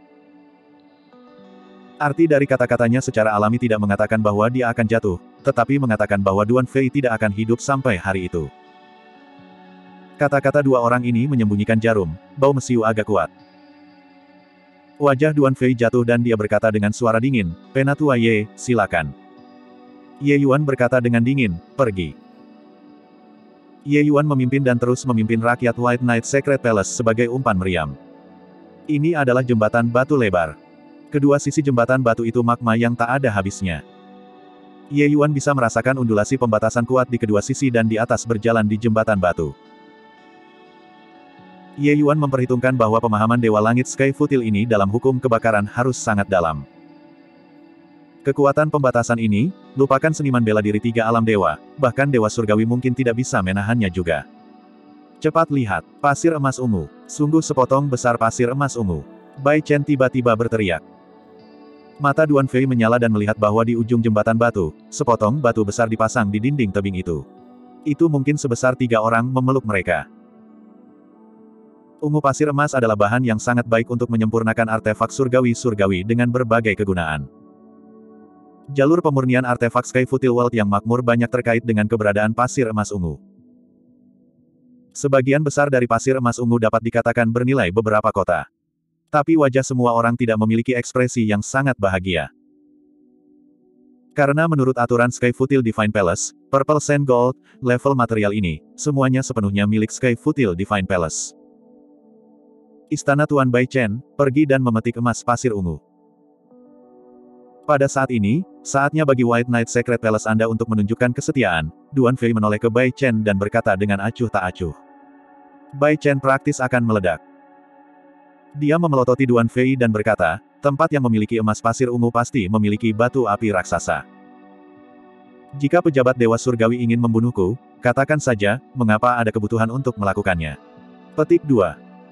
Arti dari kata-katanya secara alami tidak mengatakan bahwa dia akan jatuh, tetapi mengatakan bahwa Duan Fei tidak akan hidup sampai hari itu. Kata-kata dua orang ini menyembunyikan jarum, bau mesiu agak kuat. Wajah Duan Fei jatuh dan dia berkata dengan suara dingin, Penatua Ye, silakan. Ye Yuan berkata dengan dingin, pergi. Ye Yuan memimpin dan terus memimpin rakyat White Knight Secret Palace sebagai umpan meriam. Ini adalah jembatan batu lebar. Kedua sisi jembatan batu itu magma yang tak ada habisnya. Ye Yuan bisa merasakan undulasi pembatasan kuat di kedua sisi dan di atas berjalan di jembatan batu. Ye Yuan memperhitungkan bahwa pemahaman Dewa Langit Sky Futil ini dalam hukum kebakaran harus sangat dalam. Kekuatan pembatasan ini, lupakan seniman bela diri tiga alam dewa, bahkan dewa surgawi mungkin tidak bisa menahannya juga. Cepat lihat, pasir emas ungu. Sungguh sepotong besar pasir emas ungu. Bai Chen tiba-tiba berteriak. Mata Duan Fei menyala dan melihat bahwa di ujung jembatan batu, sepotong batu besar dipasang di dinding tebing itu. Itu mungkin sebesar tiga orang memeluk mereka. Ungu pasir emas adalah bahan yang sangat baik untuk menyempurnakan artefak surgawi-surgawi dengan berbagai kegunaan. Jalur pemurnian artefak Sky Futil World yang makmur banyak terkait dengan keberadaan pasir emas ungu. Sebagian besar dari pasir emas ungu dapat dikatakan bernilai beberapa kota. Tapi wajah semua orang tidak memiliki ekspresi yang sangat bahagia. Karena menurut aturan Sky Futil Divine Palace, Purple Sand Gold, level material ini, semuanya sepenuhnya milik Sky Futil Divine Palace. Istana Tuan Bai Chen, pergi dan memetik emas pasir ungu. Pada saat ini, saatnya bagi White Knight Secret Palace Anda untuk menunjukkan kesetiaan. Duan Fei menoleh ke Bai Chen dan berkata dengan acuh tak acuh. Bai Chen praktis akan meledak. Dia memelototi Duan Fei dan berkata, tempat yang memiliki emas pasir ungu pasti memiliki batu api raksasa. Jika pejabat Dewa Surgawi ingin membunuhku, katakan saja, mengapa ada kebutuhan untuk melakukannya. Petik dua.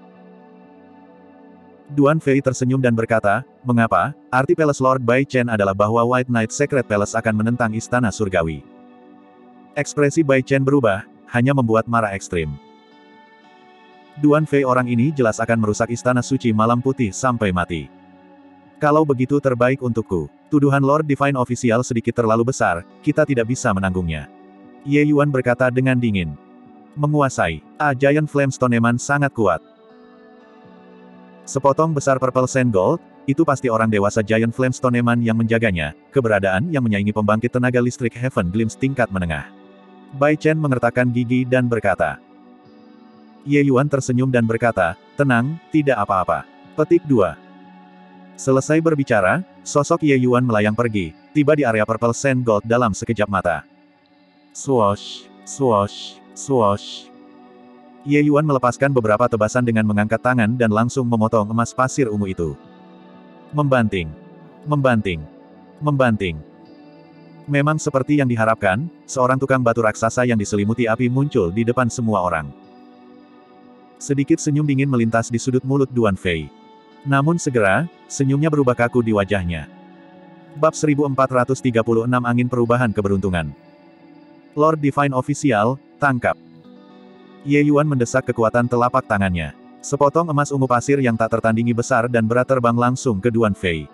Duan Fei tersenyum dan berkata, mengapa? Arti Palace Lord Bai Chen adalah bahwa White Knight Secret Palace akan menentang Istana Surgawi. Ekspresi Bai Chen berubah, hanya membuat marah ekstrim. Duan Fei orang ini jelas akan merusak Istana Suci Malam Putih sampai mati. Kalau begitu terbaik untukku. Tuduhan Lord Divine Official sedikit terlalu besar, kita tidak bisa menanggungnya. Ye Yuan berkata dengan dingin. Menguasai. A Giant Flame Stoneman sangat kuat. Sepotong besar Purple Sand Gold, itu pasti orang dewasa Giant Flame Stoneman yang menjaganya, keberadaan yang menyaingi pembangkit tenaga listrik Heaven Glimpse tingkat menengah. Bai Chen mengertakkan gigi dan berkata. Ye Yuan tersenyum dan berkata, tenang, tidak apa-apa. Petik dua. Selesai berbicara, sosok Ye Yuan melayang pergi, tiba di area Purple Sand Gold dalam sekejap mata. Swoosh, swoosh, swoosh. Ye Yuan melepaskan beberapa tebasan dengan mengangkat tangan dan langsung memotong emas pasir ungu itu. Membanting. Membanting. Membanting. Memang seperti yang diharapkan, seorang tukang batu raksasa yang diselimuti api muncul di depan semua orang. Sedikit senyum dingin melintas di sudut mulut Duan Fei. Namun segera, senyumnya berubah kaku di wajahnya. Bab seribu empat ratus tiga puluh enam Angin Perubahan Keberuntungan. Lord Divine Official, tangkap. Ye Yuan mendesak kekuatan telapak tangannya. Sepotong emas ungu pasir yang tak tertandingi besar dan berat terbang langsung ke Duan Fei.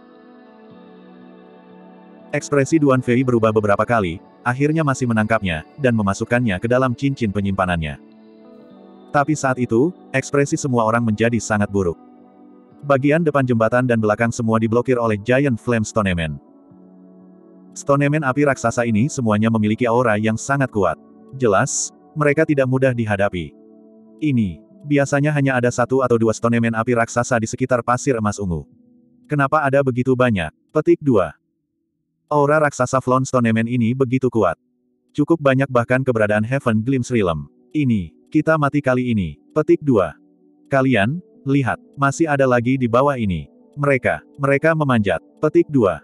Ekspresi Duan Fei berubah beberapa kali, akhirnya masih menangkapnya, dan memasukkannya ke dalam cincin penyimpanannya. Tapi saat itu, ekspresi semua orang menjadi sangat buruk. Bagian depan jembatan dan belakang semua diblokir oleh Giant Flame Stoneman. Stoneman api raksasa ini semuanya memiliki aura yang sangat kuat. Jelas, mereka tidak mudah dihadapi. Ini, biasanya hanya ada satu atau dua Stoneman api raksasa di sekitar pasir emas ungu. Kenapa ada begitu banyak? Petik dua. Aura raksasa Flon Stoneman ini begitu kuat. Cukup banyak bahkan keberadaan Heaven Glimpse Realm. Ini. Kita mati kali ini. Petik dua. Kalian, lihat, masih ada lagi di bawah ini. Mereka, mereka memanjat. Petik dua.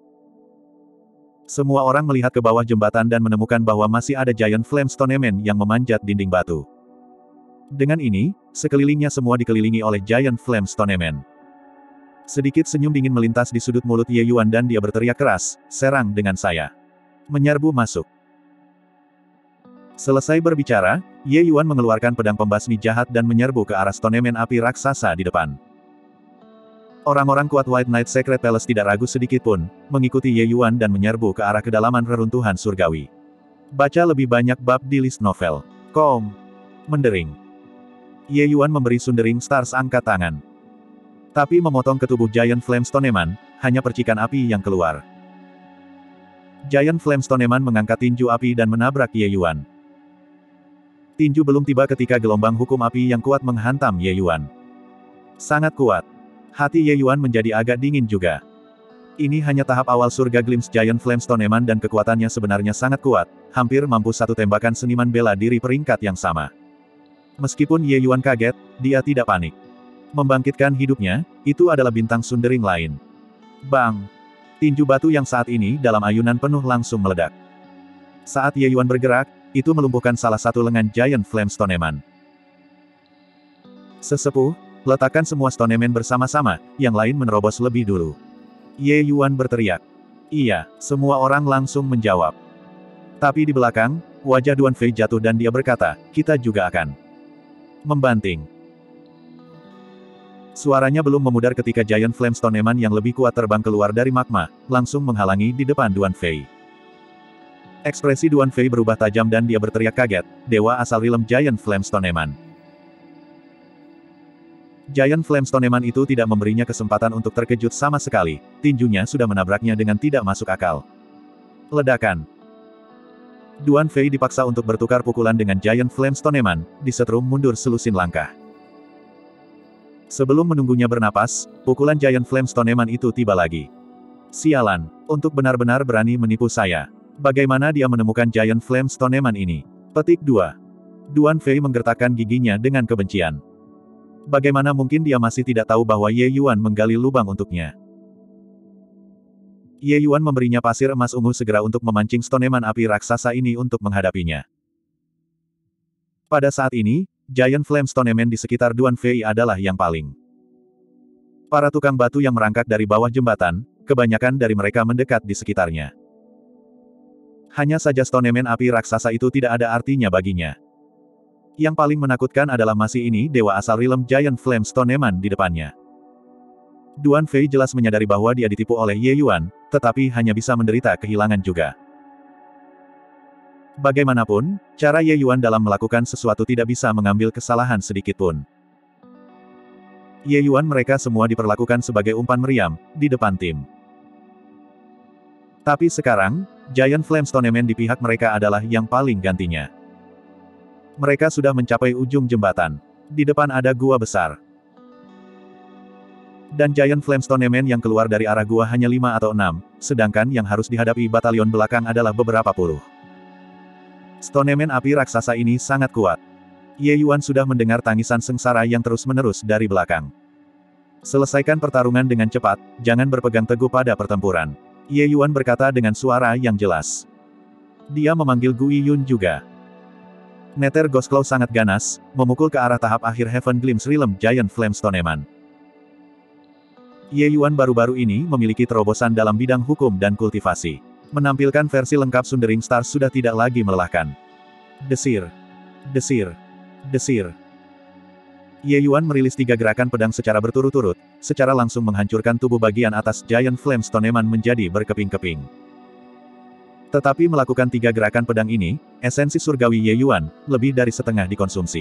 Semua orang melihat ke bawah jembatan dan menemukan bahwa masih ada Giant Flame Stoneman yang memanjat dinding batu. Dengan ini, sekelilingnya semua dikelilingi oleh Giant Flame Stoneman. Sedikit senyum dingin melintas di sudut mulut Ye Yuan dan dia berteriak keras, serang dengan saya. Menyerbu masuk. Selesai berbicara, Ye Yuan mengeluarkan pedang pembasmi jahat dan menyerbu ke arah Stoneman api raksasa di depan. Orang-orang kuat White Knight Secret Palace tidak ragu sedikit pun, mengikuti Ye Yuan dan menyerbu ke arah kedalaman reruntuhan surgawi. Baca lebih banyak bab di list novel. Kom. Mendering. Ye Yuan memberi Sundering Stars angkat tangan. Tapi memotong ke tubuh Giant Flame Stoneman, hanya percikan api yang keluar. Giant Flame Stoneman mengangkat tinju api dan menabrak Ye Yuan. Tinju belum tiba ketika gelombang hukum api yang kuat menghantam Ye Yuan. Sangat kuat. Hati Ye Yuan menjadi agak dingin juga. Ini hanya tahap awal surga Glimpse Giant Flame Stoneman dan kekuatannya sebenarnya sangat kuat, hampir mampu satu tembakan seniman bela diri peringkat yang sama. Meskipun Ye Yuan kaget, dia tidak panik. Membangkitkan hidupnya, itu adalah bintang sundering lain. Bang! Tinju batu yang saat ini dalam ayunan penuh langsung meledak. Saat Ye Yuan bergerak, itu melumpuhkan salah satu lengan Giant Flame Stoneman. Sesepuh, letakkan semua Stoneman bersama-sama, yang lain menerobos lebih dulu. Ye Yuan berteriak. Iya, semua orang langsung menjawab. Tapi di belakang, wajah Duan Fei jatuh dan dia berkata, kita juga akan membanting. Suaranya belum memudar ketika Giant Flamestone Man yang lebih kuat terbang keluar dari magma, langsung menghalangi di depan Duan Fei. Ekspresi Duan Fei berubah tajam dan dia berteriak kaget, dewa asal realm Giant Flamestone Man. Giant Flamestone Man itu tidak memberinya kesempatan untuk terkejut sama sekali, tinjunya sudah menabraknya dengan tidak masuk akal. Ledakan. Duan Fei dipaksa untuk bertukar pukulan dengan Giant Flamestone Man, disetrum mundur selusin langkah. Sebelum menunggunya bernapas, pukulan Giant Flamestone Man itu tiba lagi. Sialan, untuk benar-benar berani menipu saya. Bagaimana dia menemukan Giant Flamestone Man ini? Petik dua. Duan Fei menggertakkan giginya dengan kebencian. Bagaimana mungkin dia masih tidak tahu bahwa Ye Yuan menggali lubang untuknya? Ye Yuan memberinya pasir emas ungu segera untuk memancing stoneman api raksasa ini untuk menghadapinya. Pada saat ini, Giant Flamestone Man di sekitar Duan Fei adalah yang paling. Para tukang batu yang merangkak dari bawah jembatan, kebanyakan dari mereka mendekat di sekitarnya. Hanya saja stoneman api raksasa itu tidak ada artinya baginya. Yang paling menakutkan adalah masih ini dewa asal realm Giant Flamestone Man di depannya. Duan Fei jelas menyadari bahwa dia ditipu oleh Ye Yuan, tetapi hanya bisa menderita kehilangan juga. Bagaimanapun, cara Ye Yuan dalam melakukan sesuatu tidak bisa mengambil kesalahan sedikitpun. Ye Yuan mereka semua diperlakukan sebagai umpan meriam, di depan tim. Tapi sekarang, Giant Flamestone Man di pihak mereka adalah yang paling gantinya. Mereka sudah mencapai ujung jembatan. Di depan ada gua besar. Dan Giant Flamestone Man yang keluar dari arah gua hanya lima atau enam, sedangkan yang harus dihadapi batalion belakang adalah beberapa puluh. Stoneman api raksasa ini sangat kuat. Ye Yuan sudah mendengar tangisan sengsara yang terus-menerus dari belakang. Selesaikan pertarungan dengan cepat, jangan berpegang teguh pada pertempuran. Ye Yuan berkata dengan suara yang jelas. Dia memanggil Gu Yun juga. Nether Ghost Claw sangat ganas, memukul ke arah tahap akhir Heaven Glimpse Realm Giant Flamestone Man. Ye Yuan baru-baru ini memiliki terobosan dalam bidang hukum dan kultivasi. Menampilkan versi lengkap Sundering Stars sudah tidak lagi melelahkan. Desir. Desir. Desir. Ye Yuan merilis tiga gerakan pedang secara berturut-turut, secara langsung menghancurkan tubuh bagian atas Giant Flamestone Man menjadi berkeping-keping. Tetapi melakukan tiga gerakan pedang ini, esensi surgawi Ye Yuan, lebih dari setengah dikonsumsi.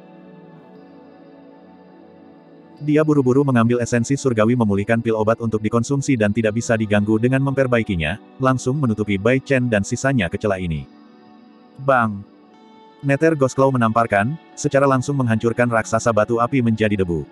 Dia buru-buru mengambil esensi surgawi memulihkan pil obat untuk dikonsumsi dan tidak bisa diganggu dengan memperbaikinya, langsung menutupi Bai Chen dan sisanya ke celah ini. Bang! Nether Ghost Claw menamparkan, secara langsung menghancurkan raksasa batu api menjadi debu.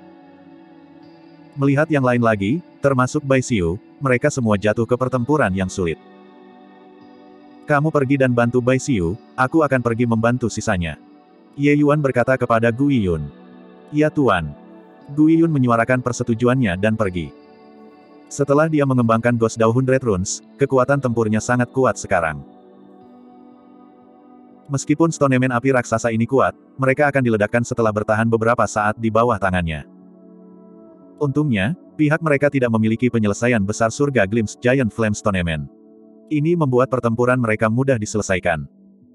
Melihat yang lain lagi, termasuk Bai Xiu, mereka semua jatuh ke pertempuran yang sulit. Kamu pergi dan bantu Bai Xiu, aku akan pergi membantu sisanya. Ye Yuan berkata kepada Gu Yun. Ya Tuan. Gu Yun menyuarakan persetujuannya dan pergi. Setelah dia mengembangkan Ghost Dao Hundred Runes, kekuatan tempurnya sangat kuat sekarang. Meskipun stoneman api raksasa ini kuat, mereka akan diledakkan setelah bertahan beberapa saat di bawah tangannya. Untungnya, pihak mereka tidak memiliki penyelesaian besar surga Glimpse Giant Flamestone Man. Ini membuat pertempuran mereka mudah diselesaikan.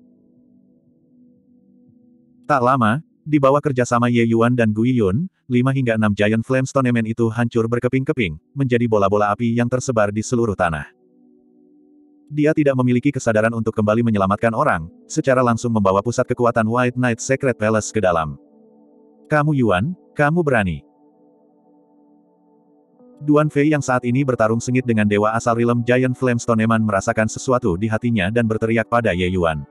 Tak lama, di bawah kerjasama Ye Yuan dan Gu Yun, lima hingga enam Giant Flamestone Man itu hancur berkeping-keping, menjadi bola-bola api yang tersebar di seluruh tanah. Dia tidak memiliki kesadaran untuk kembali menyelamatkan orang, secara langsung membawa pusat kekuatan White Knight Secret Palace ke dalam. Kamu Yuan, kamu berani. Duan Fei yang saat ini bertarung sengit dengan dewa asal realm Giant Flamestone Man merasakan sesuatu di hatinya dan berteriak pada Ye Yuan.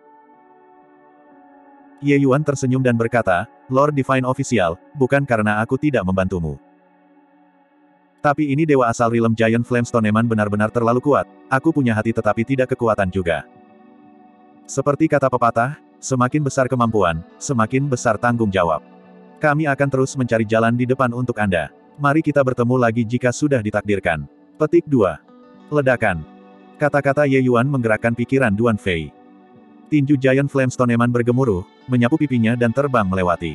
Ye Yuan tersenyum dan berkata, Lord Divine Official, bukan karena aku tidak membantumu. Tapi ini dewa asal realm Giant Flamestone Man benar-benar terlalu kuat, aku punya hati tetapi tidak kekuatan juga. Seperti kata pepatah, semakin besar kemampuan, semakin besar tanggung jawab. Kami akan terus mencari jalan di depan untuk Anda. Mari kita bertemu lagi jika sudah ditakdirkan. Petik dua. Ledakan. Kata-kata Ye Yuan menggerakkan pikiran Duan Fei. Tinju Giant Flamestone Man bergemuruh, menyapu pipinya dan terbang melewati.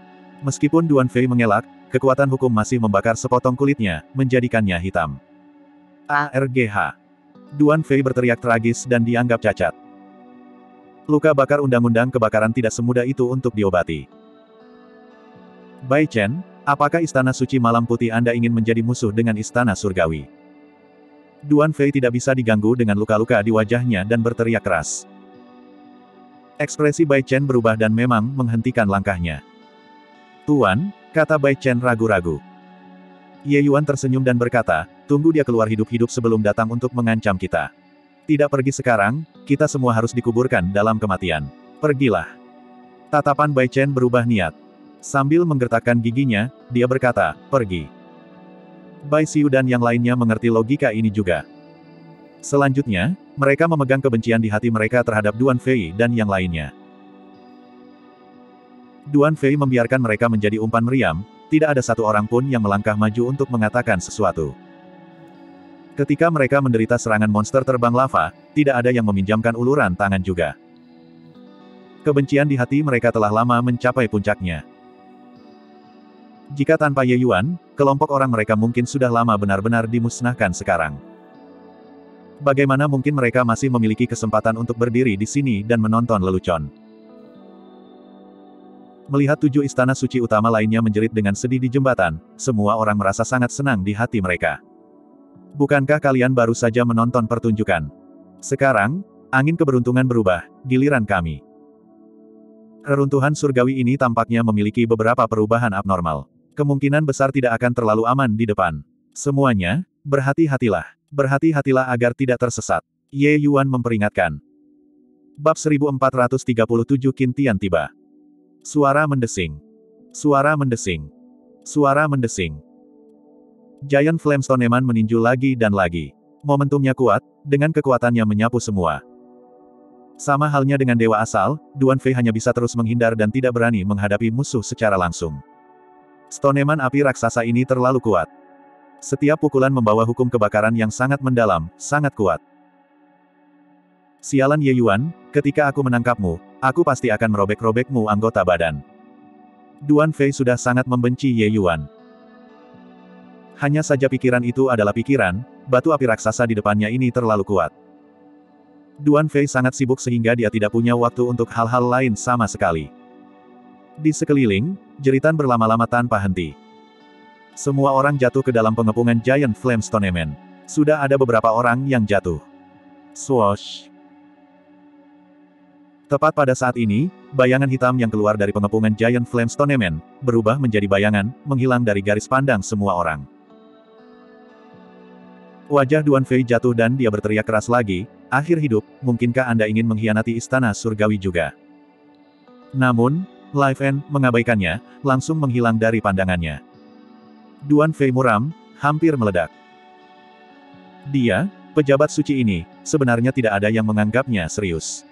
Meskipun Duan Fei mengelak, kekuatan hukum masih membakar sepotong kulitnya, menjadikannya hitam. A R G H. Duan Fei berteriak tragis dan dianggap cacat. Luka bakar undang-undang kebakaran tidak semudah itu untuk diobati. Bai Chen, apakah Istana Suci Malam Putih Anda ingin menjadi musuh dengan Istana Surgawi? Duan Fei tidak bisa diganggu dengan luka-luka di wajahnya dan berteriak keras. Ekspresi Bai Chen berubah dan memang menghentikan langkahnya. Tuan, kata Bai Chen ragu-ragu. Ye Yuan tersenyum dan berkata, tunggu dia keluar hidup-hidup sebelum datang untuk mengancam kita. Tidak pergi sekarang, kita semua harus dikuburkan dalam kematian. Pergilah. Tatapan Bai Chen berubah niat. Sambil menggertakkan giginya, dia berkata, pergi. Bai Xiu dan yang lainnya mengerti logika ini juga. Selanjutnya, mereka memegang kebencian di hati mereka terhadap Duan Fei dan yang lainnya. Duan Fei membiarkan mereka menjadi umpan meriam, tidak ada satu orang pun yang melangkah maju untuk mengatakan sesuatu. Ketika mereka menderita serangan monster terbang lava, tidak ada yang meminjamkan uluran tangan juga. Kebencian di hati mereka telah lama mencapai puncaknya. Jika tanpa Ye Yuan, kelompok orang mereka mungkin sudah lama benar-benar dimusnahkan sekarang. Bagaimana mungkin mereka masih memiliki kesempatan untuk berdiri di sini dan menonton lelucon? Melihat tujuh istana suci utama lainnya menjerit dengan sedih di jembatan, semua orang merasa sangat senang di hati mereka. Bukankah kalian baru saja menonton pertunjukan? Sekarang, angin keberuntungan berubah, giliran kami. Reruntuhan surgawi ini tampaknya memiliki beberapa perubahan abnormal. Kemungkinan besar tidak akan terlalu aman di depan. Semuanya, berhati-hatilah. Berhati-hatilah agar tidak tersesat. Ye Yuan memperingatkan. Bab seribu empat ratus tiga puluh tujuh Qin Tian tiba. Suara mendesing. Suara mendesing. Suara mendesing. Giant Flamestone Man meninju lagi dan lagi. Momentumnya kuat, dengan kekuatannya menyapu semua. Sama halnya dengan Dewa Asal, Duan Fei hanya bisa terus menghindar dan tidak berani menghadapi musuh secara langsung. Stoneman api raksasa ini terlalu kuat. Setiap pukulan membawa hukum kebakaran yang sangat mendalam, sangat kuat. Sialan Ye Yuan, ketika aku menangkapmu, aku pasti akan merobek-robekmu anggota badan. Duan Fei sudah sangat membenci Ye Yuan. Hanya saja pikiran itu adalah pikiran, batu api raksasa di depannya ini terlalu kuat. Duan Fei sangat sibuk sehingga dia tidak punya waktu untuk hal-hal lain sama sekali. Di sekeliling, jeritan berlama-lama tanpa henti. Semua orang jatuh ke dalam pengepungan Giant Flamestone Man. Sudah ada beberapa orang yang jatuh. Swoosh. Tepat pada saat ini, bayangan hitam yang keluar dari pengepungan Giant Flamestone Man, berubah menjadi bayangan, menghilang dari garis pandang semua orang. Wajah Duan Fei jatuh dan dia berteriak keras lagi, akhir hidup, mungkinkah Anda ingin mengkhianati istana surgawi juga? Namun, Lai Fen mengabaikannya, langsung menghilang dari pandangannya. Duan Fei muram, hampir meledak. Dia, pejabat suci ini, sebenarnya tidak ada yang menganggapnya serius.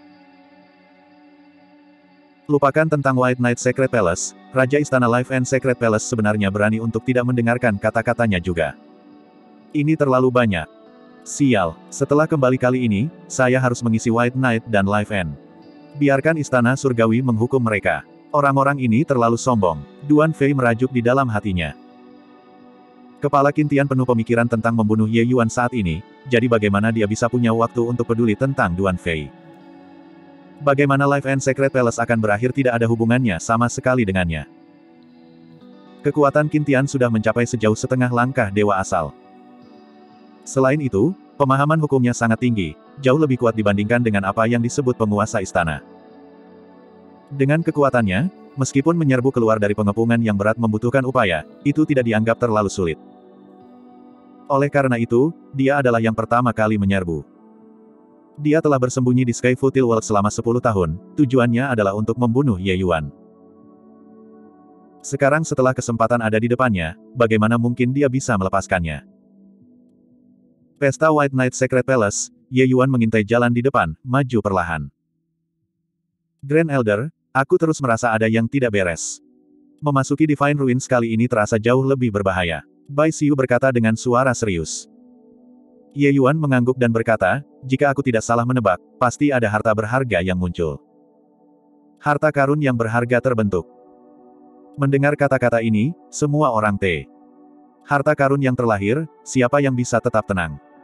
Lupakan tentang White Knight Secret Palace, Raja Istana Life and Secret Palace sebenarnya berani untuk tidak mendengarkan kata-katanya juga. Ini terlalu banyak. Sial, setelah kembali kali ini, saya harus mengisi White Knight dan Life End. Biarkan Istana Surgawi menghukum mereka. Orang-orang ini terlalu sombong. Duan Fei merajuk di dalam hatinya. Kepala Qin Tian penuh pemikiran tentang membunuh Ye Yuan saat ini, jadi bagaimana dia bisa punya waktu untuk peduli tentang Duan Fei? Bagaimana Life and Secret Palace akan berakhir tidak ada hubungannya sama sekali dengannya. Kekuatan Qin Tian sudah mencapai sejauh setengah langkah Dewa Asal. Selain itu, pemahaman hukumnya sangat tinggi, jauh lebih kuat dibandingkan dengan apa yang disebut penguasa istana. Dengan kekuatannya, meskipun menyerbu keluar dari pengepungan yang berat membutuhkan upaya, itu tidak dianggap terlalu sulit. Oleh karena itu, dia adalah yang pertama kali menyerbu. Dia telah bersembunyi di Sky Futil World selama sepuluh tahun, tujuannya adalah untuk membunuh Ye Yuan. Sekarang setelah kesempatan ada di depannya, bagaimana mungkin dia bisa melepaskannya? Pesta White Knight Secret Palace, Ye Yuan mengintai jalan di depan, maju perlahan. Grand Elder, aku terus merasa ada yang tidak beres. Memasuki Divine Ruins kali ini terasa jauh lebih berbahaya. Bai Xiu berkata dengan suara serius. Ye Yuan mengangguk dan berkata, jika aku tidak salah menebak, pasti ada harta berharga yang muncul. Harta karun yang berharga terbentuk. Mendengar kata-kata ini, semua orang T. Harta karun yang terlahir, siapa yang bisa tetap tenang?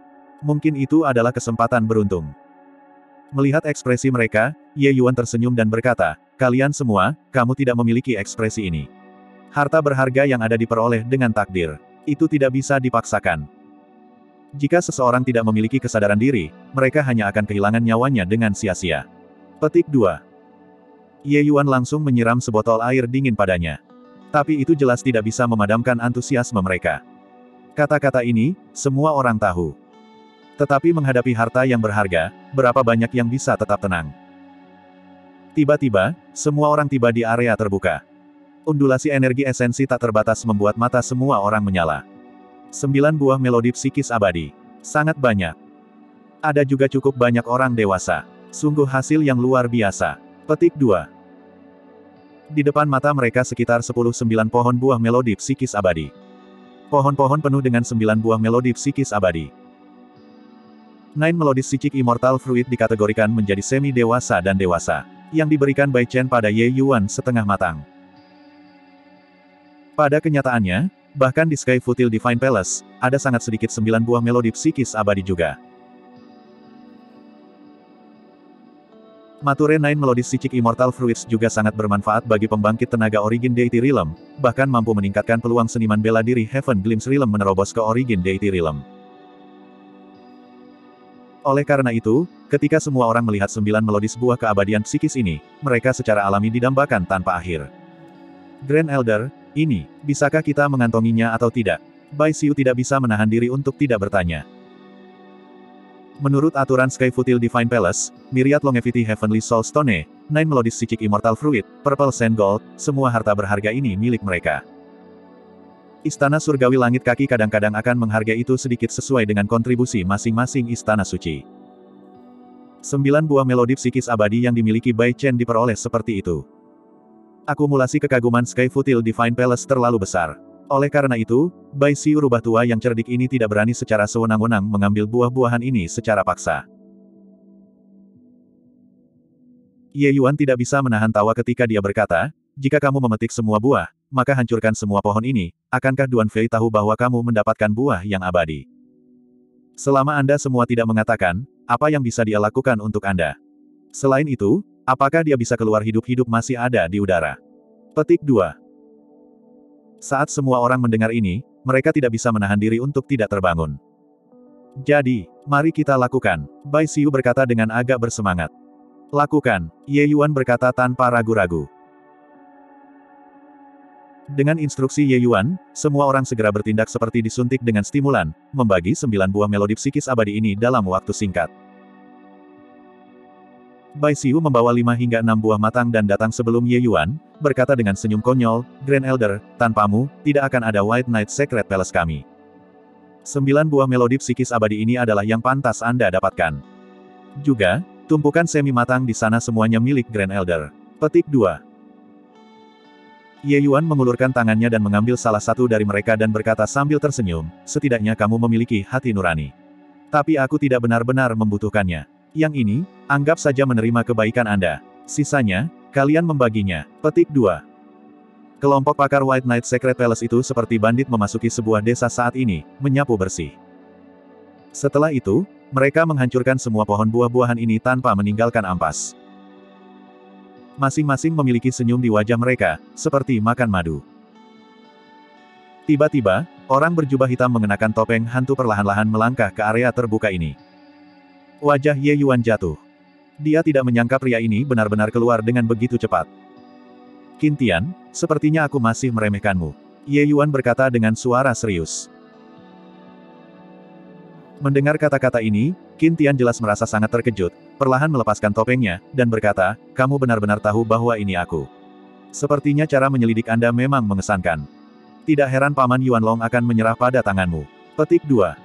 Mungkin itu adalah kesempatan beruntung. Melihat ekspresi mereka, Ye Yuan tersenyum dan berkata, kalian semua, kamu tidak memiliki ekspresi ini. Harta berharga yang ada diperoleh dengan takdir. Itu tidak bisa dipaksakan. Jika seseorang tidak memiliki kesadaran diri, mereka hanya akan kehilangan nyawanya dengan sia-sia. Petik dua. Ye Yuan langsung menyiram sebotol air dingin padanya. Tapi itu jelas tidak bisa memadamkan antusiasme mereka. Kata-kata ini, semua orang tahu. Tetapi menghadapi harta yang berharga, berapa banyak yang bisa tetap tenang? Tiba-tiba, semua orang tiba di area terbuka. Undulasi energi esensi tak terbatas membuat mata semua orang menyala. Sembilan buah melodi psikis abadi. Sangat banyak. Ada juga cukup banyak orang dewasa. Sungguh hasil yang luar biasa. Petik dua. Di depan mata mereka sekitar sepuluh sembilan pohon buah melodi psikis abadi. Pohon-pohon penuh dengan sembilan buah melodi psikis abadi. Nine Melodies Psychic Immortal Fruit dikategorikan menjadi semi-dewasa dan dewasa, yang diberikan Bai Chen pada Ye Yuan setengah matang. Pada kenyataannya, bahkan di Sky Futil Divine Palace, ada sangat sedikit sembilan buah melodi psikis abadi juga. Mature Nine Melodies Psychic Immortal Fruits juga sangat bermanfaat bagi pembangkit tenaga Origin Deity Realm, bahkan mampu meningkatkan peluang seniman bela diri Heaven Glimpse Realm menerobos ke Origin Deity Realm. Oleh karena itu, ketika semua orang melihat sembilan melodis buah keabadian psikis ini, mereka secara alami didambakan tanpa akhir. Grand Elder, ini, bisakah kita mengantonginya atau tidak? Bai Xiu tidak bisa menahan diri untuk tidak bertanya. Menurut aturan Sky Futil Divine Palace, Myriad Longevity Heavenly Soul Stone, Nine Melodies Psychic Immortal Fruit, Purple Sand Gold, semua harta berharga ini milik mereka. Istana Surgawi Langit Kaki kadang-kadang akan menghargai itu sedikit sesuai dengan kontribusi masing-masing istana suci. Sembilan buah melodi psikis abadi yang dimiliki Bai Chen diperoleh seperti itu. Akumulasi kekaguman Sky Futil Divine Palace terlalu besar. Oleh karena itu, Bai Xiu rubah tua yang cerdik ini tidak berani secara sewenang-wenang mengambil buah-buahan ini secara paksa. Ye Yuan tidak bisa menahan tawa ketika dia berkata, jika kamu memetik semua buah, maka hancurkan semua pohon ini. Akankah Duan Fei tahu bahwa kamu mendapatkan buah yang abadi? Selama Anda semua tidak mengatakan, apa yang bisa dia lakukan untuk Anda? Selain itu, apakah dia bisa keluar hidup-hidup masih ada di udara? Petik dua. Saat semua orang mendengar ini, mereka tidak bisa menahan diri untuk tidak terbangun. Jadi, mari kita lakukan, Bai Xiu berkata dengan agak bersemangat. Lakukan, Ye Yuan berkata tanpa ragu-ragu. Dengan instruksi Ye Yuan, semua orang segera bertindak seperti disuntik dengan stimulan, membagi sembilan buah melodi psikis abadi ini dalam waktu singkat. Bai Xiu membawa lima hingga enam buah matang dan datang sebelum Ye Yuan, berkata dengan senyum konyol, Grand Elder, tanpamu, tidak akan ada White Knight Secret Palace kami. Sembilan buah melodi psikis abadi ini adalah yang pantas Anda dapatkan. Juga, tumpukan semi matang di sana semuanya milik Grand Elder. Petik dua. Ye Yuan mengulurkan tangannya dan mengambil salah satu dari mereka dan berkata sambil tersenyum, setidaknya kamu memiliki hati nurani. Tapi aku tidak benar-benar membutuhkannya. Yang ini, anggap saja menerima kebaikan Anda. Sisanya, kalian membaginya. Petik dua. Kelompok pakar White Knight Secret Palace itu seperti bandit memasuki sebuah desa saat ini, menyapu bersih. Setelah itu, mereka menghancurkan semua pohon buah-buahan ini tanpa meninggalkan ampas. Masing-masing memiliki senyum di wajah mereka, seperti makan madu. Tiba-tiba, orang berjubah hitam mengenakan topeng hantu perlahan-lahan melangkah ke area terbuka ini. Wajah Ye Yuan jatuh. Dia tidak menyangka pria ini benar-benar keluar dengan begitu cepat. Qin Tian, sepertinya aku masih meremehkanmu. Ye Yuan berkata dengan suara serius. Mendengar kata-kata ini, Qin Tian jelas merasa sangat terkejut, perlahan melepaskan topengnya, dan berkata, kamu benar-benar tahu bahwa ini aku. Sepertinya cara menyelidik Anda memang mengesankan. Tidak heran Paman Yuan Long akan menyerah pada tanganmu. Petik dua.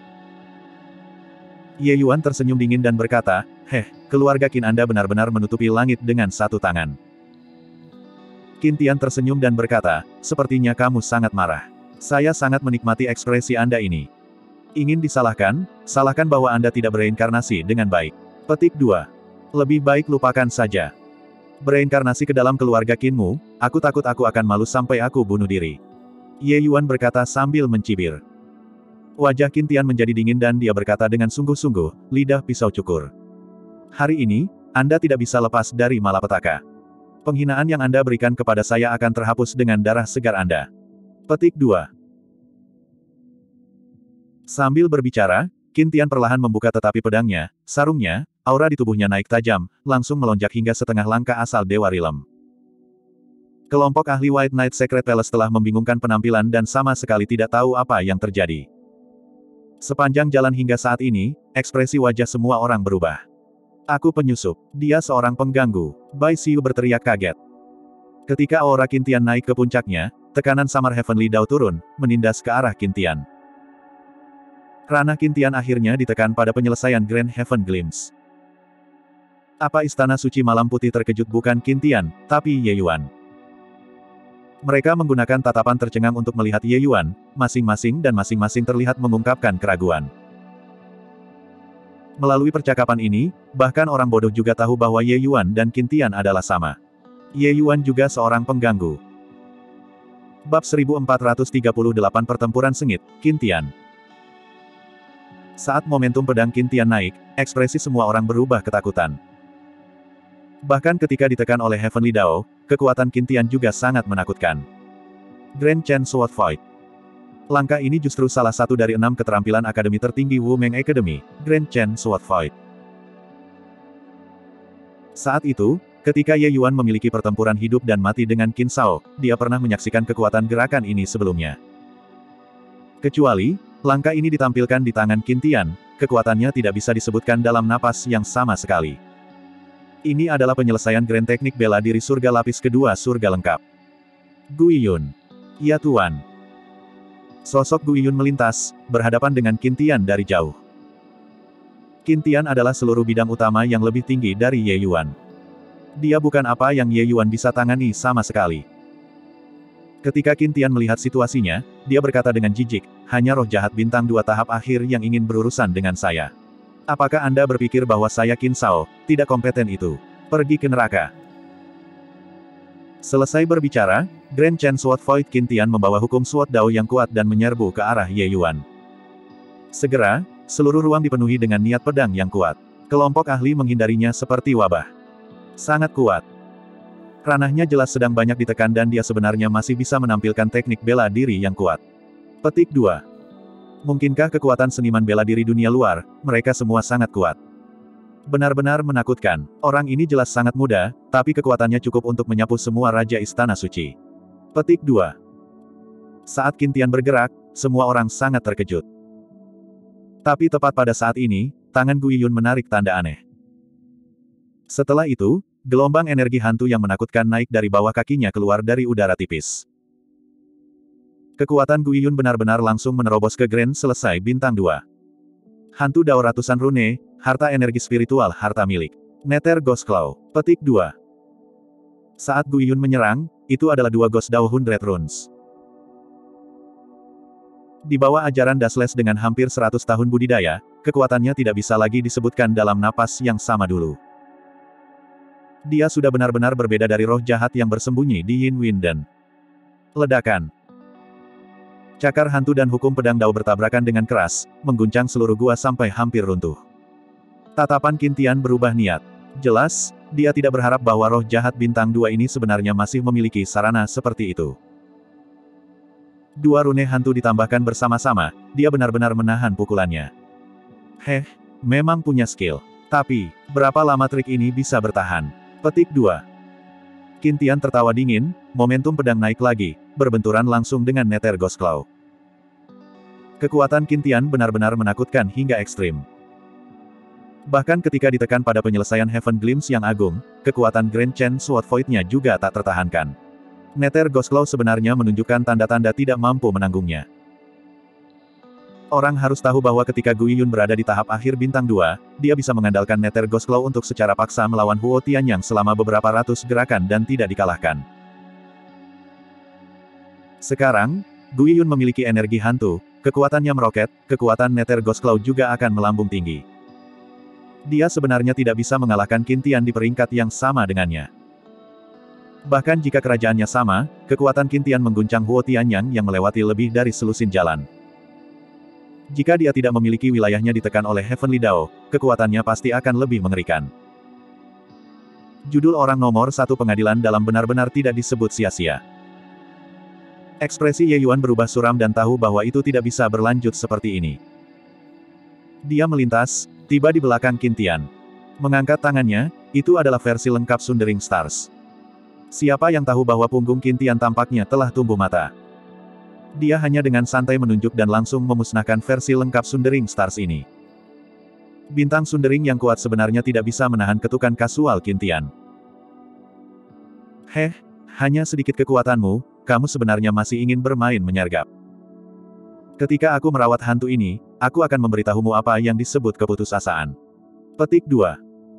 Ye Yuan tersenyum dingin dan berkata, heh, keluarga Qin Anda benar-benar menutupi langit dengan satu tangan. Qin Tian tersenyum dan berkata, sepertinya kamu sangat marah. Saya sangat menikmati ekspresi Anda ini. Ingin disalahkan, salahkan bahwa Anda tidak bereinkarnasi dengan baik. Petik dua. Lebih baik lupakan saja. Bereinkarnasi ke dalam keluarga Qinmu, aku takut aku akan malu sampai aku bunuh diri. Ye Yuan berkata sambil mencibir. Wajah Qin Tian menjadi dingin dan dia berkata dengan sungguh-sungguh, lidah pisau cukur. Hari ini, Anda tidak bisa lepas dari malapetaka. Penghinaan yang Anda berikan kepada saya akan terhapus dengan darah segar Anda. Petik dua. Sambil berbicara, Qin Tian perlahan membuka tetapi pedangnya, sarungnya, aura di tubuhnya naik tajam, langsung melonjak hingga setengah langkah asal Dewa Rilem. Kelompok ahli White Knight Secret Palace telah membingungkan penampilan dan sama sekali tidak tahu apa yang terjadi. Sepanjang jalan hingga saat ini, ekspresi wajah semua orang berubah. Aku penyusup. Dia seorang pengganggu. Bai Xiu berteriak kaget. Ketika aura Qin Tian naik ke puncaknya, tekanan samar Heavenly Dao turun, menindas ke arah Qin Tian. Ranah Qin Tian akhirnya ditekan pada penyelesaian Grand Heaven Glimpse. Apa Istana Suci Malam Putih terkejut bukan Qin Tian, tapi Ye Yuan. Mereka menggunakan tatapan tercengang untuk melihat Ye Yuan, masing-masing dan masing-masing terlihat mengungkapkan keraguan. Melalui percakapan ini, bahkan orang bodoh juga tahu bahwa Ye Yuan dan Qin Tian adalah sama. Ye Yuan juga seorang pengganggu. Bab seribu empat ratus tiga puluh delapan Pertempuran Sengit, Qin Tian. Saat momentum pedang Qin Tian naik, ekspresi semua orang berubah ketakutan. Bahkan ketika ditekan oleh Heavenly Dao, kekuatan Qin Tian juga sangat menakutkan. Grand Chen Sword Fight. Langkah ini justru salah satu dari enam keterampilan Akademi tertinggi Wu Meng Academy, Grand Chen Sword Fight. Saat itu, ketika Ye Yuan memiliki pertempuran hidup dan mati dengan Qin Shao, dia pernah menyaksikan kekuatan gerakan ini sebelumnya. Kecuali, langkah ini ditampilkan di tangan Qin Tian, kekuatannya tidak bisa disebutkan dalam napas yang sama sekali. Ini adalah penyelesaian Grand Teknik Bela Diri Surga Lapis Kedua Surga Lengkap. Gu Yun. Ya Tuan. Sosok Gu Yun melintas, berhadapan dengan Qin Tian dari jauh. Qin Tian adalah seluruh bidang utama yang lebih tinggi dari Ye Yuan. Dia bukan apa yang Ye Yuan bisa tangani sama sekali. Ketika Qin Tian melihat situasinya, dia berkata dengan jijik, hanya roh jahat bintang dua tahap akhir yang ingin berurusan dengan saya. Apakah Anda berpikir bahwa saya Qin Shao, tidak kompeten itu? Pergi ke neraka. Selesai berbicara, Grand Chen Sword Fight Qin Tian membawa hukum Sword Dao yang kuat dan menyerbu ke arah Ye Yuan. Segera, seluruh ruang dipenuhi dengan niat pedang yang kuat. Kelompok ahli menghindarinya seperti wabah. Sangat kuat. Ranahnya jelas sedang banyak ditekan dan dia sebenarnya masih bisa menampilkan teknik bela diri yang kuat. Petik dua. Mungkinkah kekuatan seniman bela diri dunia luar, mereka semua sangat kuat. Benar-benar menakutkan, orang ini jelas sangat muda, tapi kekuatannya cukup untuk menyapu semua Raja Istana Suci. Petik dua. Saat Qin Tian bergerak, semua orang sangat terkejut. Tapi tepat pada saat ini, tangan Gu Yun menarik tanda aneh. Setelah itu, gelombang energi hantu yang menakutkan naik dari bawah kakinya keluar dari udara tipis. Kekuatan Gu Yun benar-benar langsung menerobos ke Grand selesai bintang dua. Hantu Dao ratusan rune, harta energi spiritual harta milik. Nether Ghost Claw. Petik dua. Saat Gu Yun menyerang, itu adalah dua Ghost Dao Hundred Runes. Di bawah ajaran Dasles dengan hampir seratus tahun budidaya, kekuatannya tidak bisa lagi disebutkan dalam napas yang sama dulu. Dia sudah benar-benar berbeda dari roh jahat yang bersembunyi di Yin Winden. Ledakan. Cakar hantu dan hukum pedang Dao bertabrakan dengan keras, mengguncang seluruh gua sampai hampir runtuh. Tatapan Qin Tian berubah niat. Jelas, dia tidak berharap bahwa roh jahat bintang dua ini sebenarnya masih memiliki sarana seperti itu. Dua rune hantu ditambahkan bersama-sama, dia benar-benar menahan pukulannya. Heh, memang punya skill. Tapi, berapa lama trik ini bisa bertahan? Petik dua. Qin Tian tertawa dingin, momentum pedang naik lagi, berbenturan langsung dengan Nether Ghost Claw. Kekuatan Qin Tian benar-benar menakutkan hingga ekstrim. Bahkan ketika ditekan pada penyelesaian Heaven Glimpse yang agung, kekuatan Grand Chen Sword Fight-nya juga tak tertahankan. Nether Ghost Claw sebenarnya menunjukkan tanda-tanda tidak mampu menanggungnya. Orang harus tahu bahwa ketika Gu Yun berada di tahap akhir bintang dua, dia bisa mengandalkan Nether Ghost Claw untuk secara paksa melawan Huo Tianyang selama beberapa ratus gerakan dan tidak dikalahkan. Sekarang, Gu Yun memiliki energi hantu, kekuatannya meroket, kekuatan Nether Ghost Claw juga akan melambung tinggi. Dia sebenarnya tidak bisa mengalahkan Qin Tian di peringkat yang sama dengannya. Bahkan jika kerajaannya sama, kekuatan Qin Tian mengguncang Huo Tianyang yang melewati lebih dari selusin jalan. Jika dia tidak memiliki wilayahnya ditekan oleh Heavenly Dao, kekuatannya pasti akan lebih mengerikan. Judul orang nomor satu pengadilan dalam benar-benar tidak disebut sia-sia. Ekspresi Ye Yuan berubah suram dan tahu bahwa itu tidak bisa berlanjut seperti ini. Dia melintas, tiba di belakang Qin Tian. Mengangkat tangannya, itu adalah versi lengkap Sundering Stars. Siapa yang tahu bahwa punggung Qin Tian tampaknya telah tumbuh mata. Dia hanya dengan santai menunjuk dan langsung memusnahkan versi lengkap Sundering Stars ini. Bintang Sundering yang kuat sebenarnya tidak bisa menahan ketukan kasual Qin Tian. Heh, hanya sedikit kekuatanmu, kamu sebenarnya masih ingin bermain menyergap. Ketika aku merawat hantu ini, aku akan memberitahumu apa yang disebut keputusasaan. Petik dua.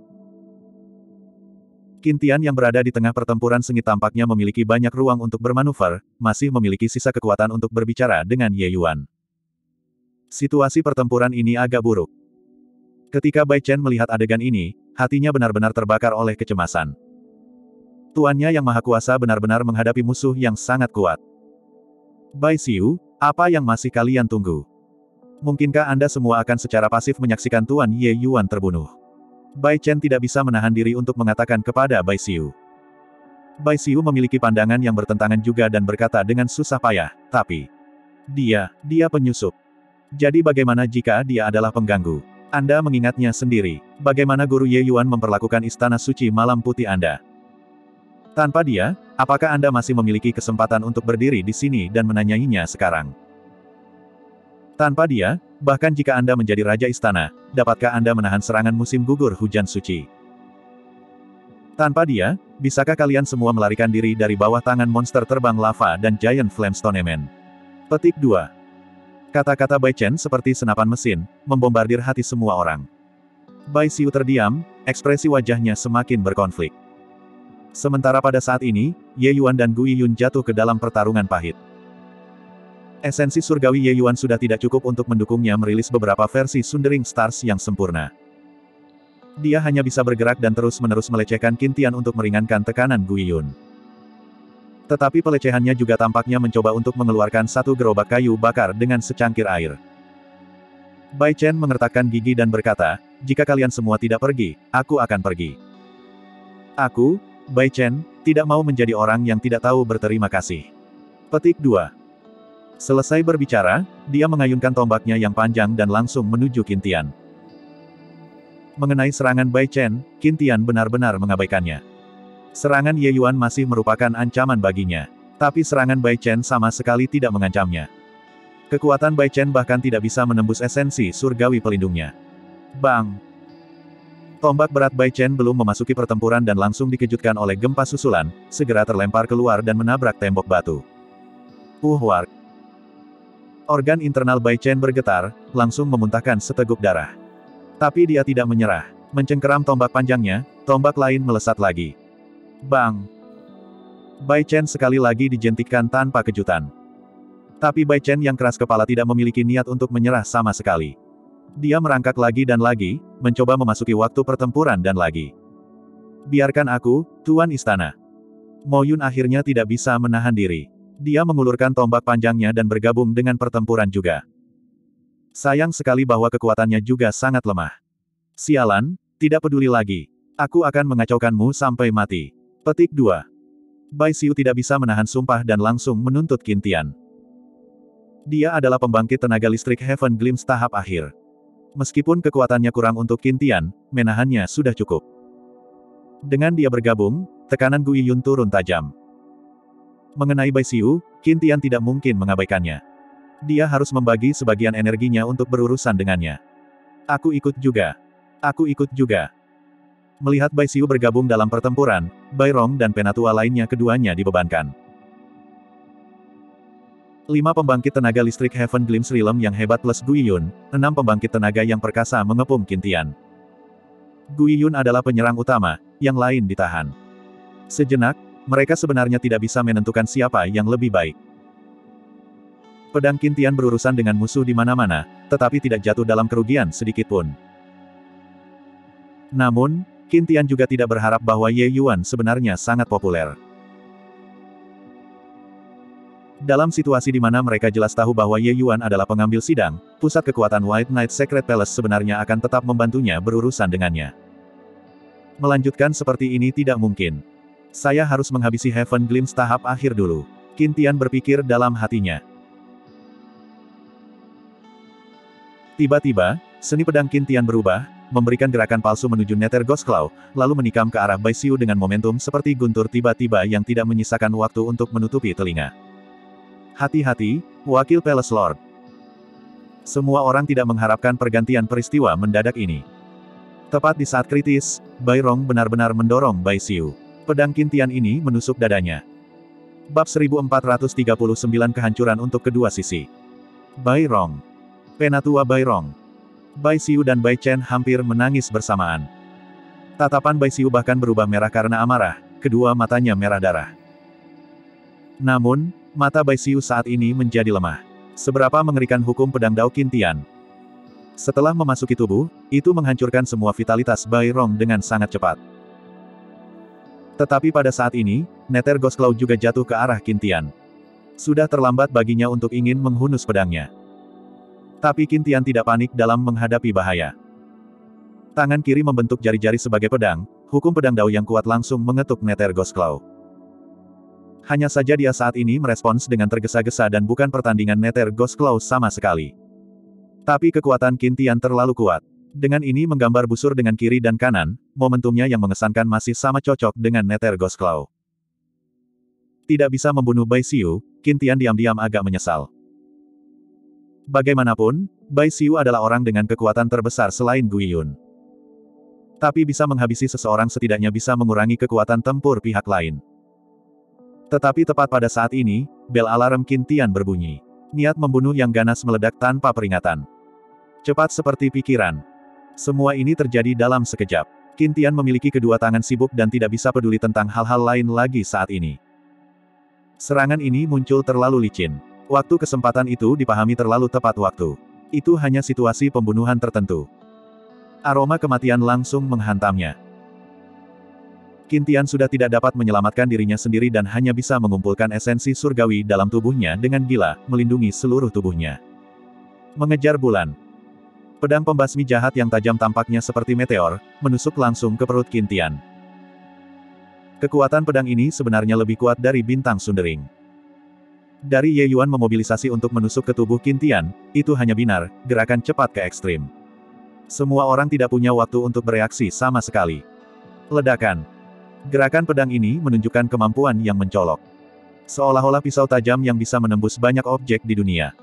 Qin Tian yang berada di tengah pertempuran sengit tampaknya memiliki banyak ruang untuk bermanuver, masih memiliki sisa kekuatan untuk berbicara dengan Ye Yuan. Situasi pertempuran ini agak buruk. Ketika Bai Chen melihat adegan ini, hatinya benar-benar terbakar oleh kecemasan. Tuannya yang maha kuasa benar-benar menghadapi musuh yang sangat kuat. Bai Xiu, apa yang masih kalian tunggu? Mungkinkah Anda semua akan secara pasif menyaksikan Tuan Ye Yuan terbunuh? Bai Chen tidak bisa menahan diri untuk mengatakan kepada Bai Xiu. Bai Xiu memiliki pandangan yang bertentangan juga dan berkata dengan susah payah, tapi... Dia, dia penyusup. Jadi bagaimana jika dia adalah pengganggu? Anda mengingatnya sendiri. Bagaimana Guru Ye Yuan memperlakukan Istana Suci Malam Putih Anda? Tanpa dia, apakah Anda masih memiliki kesempatan untuk berdiri di sini dan menanyainya sekarang? Tanpa dia, bahkan jika Anda menjadi Raja Istana, dapatkah Anda menahan serangan musim gugur hujan suci? Tanpa dia, bisakah kalian semua melarikan diri dari bawah tangan monster terbang lava dan Giant Flamestone Man? Petik dua. Kata-kata Bai Chen seperti senapan mesin, membombardir hati semua orang. Bai Xiu terdiam, ekspresi wajahnya semakin berkonflik. Sementara pada saat ini, Ye Yuan dan Gu Yiyun jatuh ke dalam pertarungan pahit. Esensi surgawi Ye Yuan sudah tidak cukup untuk mendukungnya merilis beberapa versi Sundering Stars yang sempurna. Dia hanya bisa bergerak dan terus-menerus melecehkan Qin Tian untuk meringankan tekanan Gu Yiyun. Tetapi pelecehannya juga tampaknya mencoba untuk mengeluarkan satu gerobak kayu bakar dengan secangkir air. Bai Chen mengertakkan gigi dan berkata, jika kalian semua tidak pergi, aku akan pergi. Aku, Bai Chen, tidak mau menjadi orang yang tidak tahu berterima kasih. Petik dua. Selesai berbicara, dia mengayunkan tombaknya yang panjang dan langsung menuju Qin Tian. Mengenai serangan Bai Chen, Qin Tian benar-benar mengabaikannya. Serangan Ye Yuan masih merupakan ancaman baginya. Tapi serangan Bai Chen sama sekali tidak mengancamnya. Kekuatan Bai Chen bahkan tidak bisa menembus esensi surgawi pelindungnya. Bang! Tombak berat Bai Chen belum memasuki pertempuran dan langsung dikejutkan oleh gempa susulan, segera terlempar keluar dan menabrak tembok batu. Uh war! Organ internal Bai Chen bergetar, langsung memuntahkan seteguk darah. Tapi dia tidak menyerah. Mencengkeram tombak panjangnya, tombak lain melesat lagi. Bang! Bai Chen sekali lagi dijentikkan tanpa kejutan. Tapi Bai Chen yang keras kepala tidak memiliki niat untuk menyerah sama sekali. Dia merangkak lagi dan lagi, mencoba memasuki waktu pertempuran dan lagi. Biarkan aku, Tuan Istana. Mo Yun akhirnya tidak bisa menahan diri. Dia mengulurkan tombak panjangnya dan bergabung dengan pertempuran juga. Sayang sekali bahwa kekuatannya juga sangat lemah. Sialan, tidak peduli lagi. Aku akan mengacaukanmu sampai mati. Petik dua. Bai Xiu tidak bisa menahan sumpah dan langsung menuntut Qin Tian. Dia adalah pembangkit tenaga listrik Heaven Glimpse tahap akhir. Meskipun kekuatannya kurang untuk Qin Tian, menahannya sudah cukup. Dengan dia bergabung, tekanan Gu Yiyun turun tajam. Mengenai Bai Xiu, Qin Tian tidak mungkin mengabaikannya. Dia harus membagi sebagian energinya untuk berurusan dengannya. Aku ikut juga. Aku ikut juga. Melihat Bai Xiu bergabung dalam pertempuran, Bai Rong dan penatua lainnya keduanya dibebankan. Lima pembangkit tenaga listrik Heaven Glimpse Realm yang hebat plus Gu Yiyun, enam pembangkit tenaga yang perkasa mengepung Qin Tian. Gu Yiyun adalah penyerang utama, yang lain ditahan. Sejenak, mereka sebenarnya tidak bisa menentukan siapa yang lebih baik. Pedang Qin Tian berurusan dengan musuh di mana-mana, tetapi tidak jatuh dalam kerugian sedikitpun. Namun, Qin Tian juga tidak berharap bahwa Ye Yuan sebenarnya sangat populer. Dalam situasi di mana mereka jelas tahu bahwa Ye Yuan adalah pengambil sidang, pusat kekuatan White Knight Secret Palace sebenarnya akan tetap membantunya berurusan dengannya. Melanjutkan seperti ini tidak mungkin. Saya harus menghabisi Heaven Glimpse tahap akhir dulu. Qin Tian berpikir dalam hatinya. Tiba-tiba, seni pedang Qin Tian berubah, memberikan gerakan palsu menuju Nether Ghost Claw, lalu menikam ke arah Bai Xiu dengan momentum seperti guntur tiba-tiba yang tidak menyisakan waktu untuk menutupi telinga. Hati-hati, Wakil Palace Lord. Semua orang tidak mengharapkan pergantian peristiwa mendadak ini. Tepat di saat kritis, Bai Rong benar-benar mendorong Bai Xiu. Pedang Qin Tian ini menusuk dadanya. Bab seribu empat ratus tiga puluh sembilan Kehancuran untuk kedua sisi. Bai Rong. Penatua Bai Rong. Bai Xiu dan Bai Chen hampir menangis bersamaan. Tatapan Bai Xiu bahkan berubah merah karena amarah, kedua matanya merah darah. Namun, mata Bai Xiu saat ini menjadi lemah. Seberapa mengerikan hukum pedang Dao Qin Tian. Setelah memasuki tubuh, itu menghancurkan semua vitalitas Bai Rong dengan sangat cepat. Tetapi pada saat ini, Nether Ghost Claw juga jatuh ke arah Qin Tian. Sudah terlambat baginya untuk ingin menghunus pedangnya. Tapi Qin Tian tidak panik dalam menghadapi bahaya. Tangan kiri membentuk jari-jari sebagai pedang, hukum pedang Dao yang kuat langsung mengetuk Nether Ghost Claw. Hanya saja dia saat ini merespons dengan tergesa-gesa dan bukan pertandingan Nether Ghost Claw sama sekali. Tapi kekuatan Qin Tian terlalu kuat. Dengan ini menggambar busur dengan kiri dan kanan, momentumnya yang mengesankan masih sama cocok dengan Nether Ghost Claw. Tidak bisa membunuh Bai Xiu, Qin Tian diam-diam agak menyesal. Bagaimanapun, Bai Xiu adalah orang dengan kekuatan terbesar selain Gu Yun. Tapi bisa menghabisi seseorang setidaknya bisa mengurangi kekuatan tempur pihak lain. Tetapi tepat pada saat ini, bel alarm Qin Tian berbunyi. Niat membunuh yang ganas meledak tanpa peringatan. Cepat seperti pikiran. Semua ini terjadi dalam sekejap. Qin Tian memiliki kedua tangan sibuk dan tidak bisa peduli tentang hal-hal lain lagi saat ini. Serangan ini muncul terlalu licin. Waktu kesempatan itu dipahami terlalu tepat waktu. Itu hanya situasi pembunuhan tertentu. Aroma kematian langsung menghantamnya. Qin Tian sudah tidak dapat menyelamatkan dirinya sendiri dan hanya bisa mengumpulkan esensi surgawi dalam tubuhnya dengan gila, melindungi seluruh tubuhnya. Mengejar bulan. Pedang pembasmi jahat yang tajam tampaknya seperti meteor, menusuk langsung ke perut Qin Tian. Kekuatan pedang ini sebenarnya lebih kuat dari bintang sundering. Dari Ye Yuan memobilisasi untuk menusuk ke tubuh Qin Tian, itu hanya binar, gerakan cepat ke ekstrim. Semua orang tidak punya waktu untuk bereaksi sama sekali. Ledakan. Gerakan pedang ini menunjukkan kemampuan yang mencolok. Seolah-olah pisau tajam yang bisa menembus banyak objek di dunia.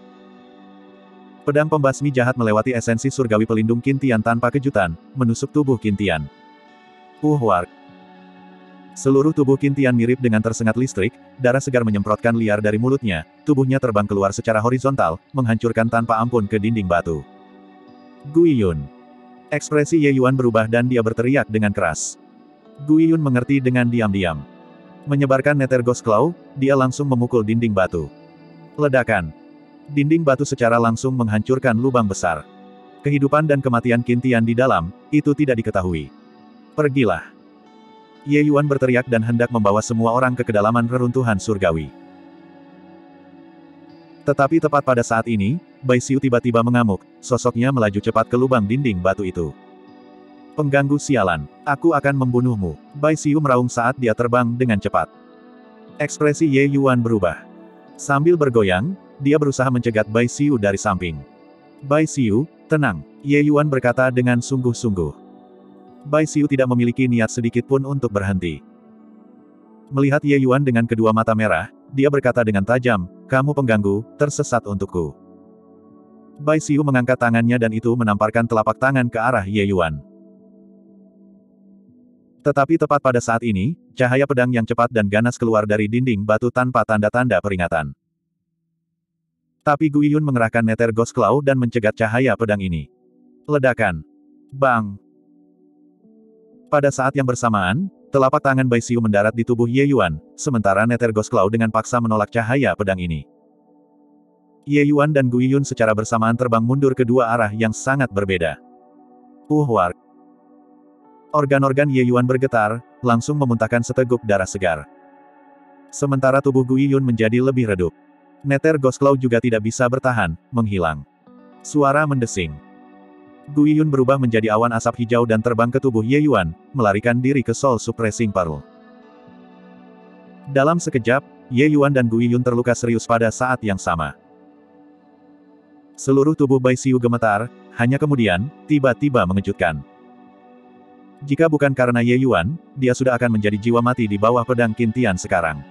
Pedang pembasmi jahat melewati esensi surgawi pelindung Qin Tian tanpa kejutan, menusuk tubuh Qin Tian. Uhwar. Seluruh tubuh Qin Tian mirip dengan tersengat listrik, darah segar menyemprotkan liar dari mulutnya, tubuhnya terbang keluar secara horizontal, menghancurkan tanpa ampun ke dinding batu. Gu Yun. Ekspresi Ye Yuan berubah dan dia berteriak dengan keras. Gu Yun mengerti dengan diam-diam. Menyebarkan Nether Ghost Claw, dia langsung memukul dinding batu. Ledakan. Dinding batu secara langsung menghancurkan lubang besar. Kehidupan dan kematian Qin Tian di dalam, itu tidak diketahui. Pergilah. Ye Yuan berteriak dan hendak membawa semua orang ke kedalaman reruntuhan surgawi. Tetapi tepat pada saat ini, Bai Xiu tiba-tiba mengamuk, sosoknya melaju cepat ke lubang dinding batu itu. Pengganggu sialan, aku akan membunuhmu. Bai Xiu meraung saat dia terbang dengan cepat. Ekspresi Ye Yuan berubah. Sambil bergoyang, dia berusaha mencegat Bai Xiu dari samping. Bai Xiu, tenang, Ye Yuan berkata dengan sungguh-sungguh. Bai Xiu tidak memiliki niat sedikit pun untuk berhenti. Melihat Ye Yuan dengan kedua mata merah, dia berkata dengan tajam, kamu pengganggu, tersesat untukku. Bai Xiu mengangkat tangannya dan itu menamparkan telapak tangan ke arah Ye Yuan. Tetapi tepat pada saat ini, cahaya pedang yang cepat dan ganas keluar dari dinding batu tanpa tanda-tanda peringatan. Tapi Gu Yun mengerahkan Nether Ghost Claw dan mencegat cahaya pedang ini. Ledakan. Bang. Pada saat yang bersamaan, telapak tangan Bai Xiu mendarat di tubuh Ye Yuan, sementara Nether Ghost Claw dengan paksa menolak cahaya pedang ini. Ye Yuan dan Gu Yun secara bersamaan terbang mundur ke dua arah yang sangat berbeda. Uhwar. Organ-organ Ye Yuan bergetar, langsung memuntahkan seteguk darah segar. Sementara tubuh Gu Yun menjadi lebih redup. Nether Ghost Claw juga tidak bisa bertahan, menghilang. Suara mendesing. Gu Yun berubah menjadi awan asap hijau dan terbang ke tubuh Ye Yuan, melarikan diri ke Soul Suppressing Pearl. Dalam sekejap, Ye Yuan dan Gu Yun terluka serius pada saat yang sama. Seluruh tubuh Bai Xiu gemetar, hanya kemudian, tiba-tiba mengejutkan. Jika bukan karena Ye Yuan, dia sudah akan menjadi jiwa mati di bawah pedang Qin Tian sekarang.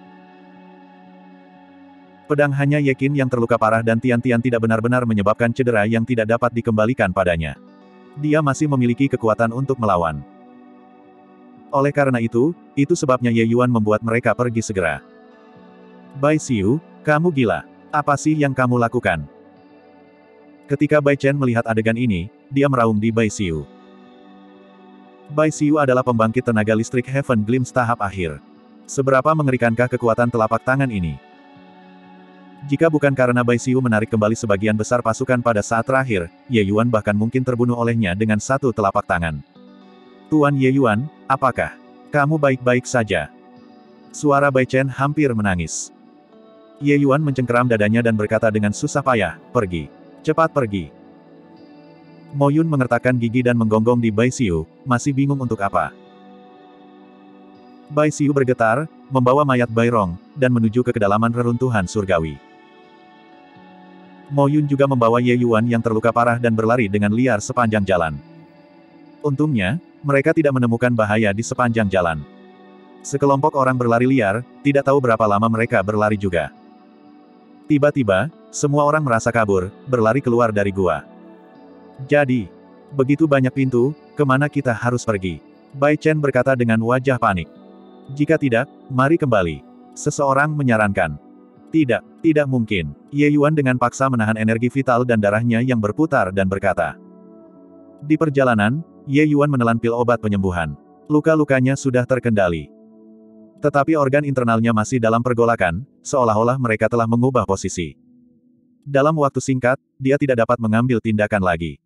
Pedang hanya Ye Qin yang terluka parah dan Tian Tian tidak benar-benar menyebabkan cedera yang tidak dapat dikembalikan padanya. Dia masih memiliki kekuatan untuk melawan. Oleh karena itu, itu sebabnya Ye Yuan membuat mereka pergi segera. Bai Xiu, kamu gila. Apa sih yang kamu lakukan? Ketika Bai Chen melihat adegan ini, dia meraung di Bai Xiu. Bai Xiu adalah pembangkit tenaga listrik Heaven Glimpse tahap akhir. Seberapa mengerikankah kekuatan telapak tangan ini? Jika bukan karena Bai Xiu menarik kembali sebagian besar pasukan pada saat terakhir, Ye Yuan bahkan mungkin terbunuh olehnya dengan satu telapak tangan. Tuan Ye Yuan, apakah kamu baik-baik saja? Suara Bai Chen hampir menangis. Ye Yuan mencengkeram dadanya dan berkata dengan susah payah, pergi. Cepat pergi. Mo Yun mengertakkan gigi dan menggonggong di Bai Xiu, masih bingung untuk apa. Bai Xiu bergetar, membawa mayat Bai Rong, dan menuju ke kedalaman reruntuhan surgawi. Mo Yun juga membawa Ye Yuan yang terluka parah dan berlari dengan liar sepanjang jalan. Untungnya, mereka tidak menemukan bahaya di sepanjang jalan. Sekelompok orang berlari liar, tidak tahu berapa lama mereka berlari juga. Tiba-tiba, semua orang merasa kabur, berlari keluar dari gua. Jadi, begitu banyak pintu, kemana kita harus pergi? Bai Chen berkata dengan wajah panik. Jika tidak, mari kembali. Seseorang menyarankan. Tidak, tidak mungkin. Ye Yuan dengan paksa menahan energi vital dan darahnya yang berputar dan berkata. Di perjalanan, Ye Yuan menelan pil obat penyembuhan. Luka-lukanya sudah terkendali. Tetapi organ internalnya masih dalam pergolakan, seolah-olah mereka telah mengubah posisi. Dalam waktu singkat, dia tidak dapat mengambil tindakan lagi.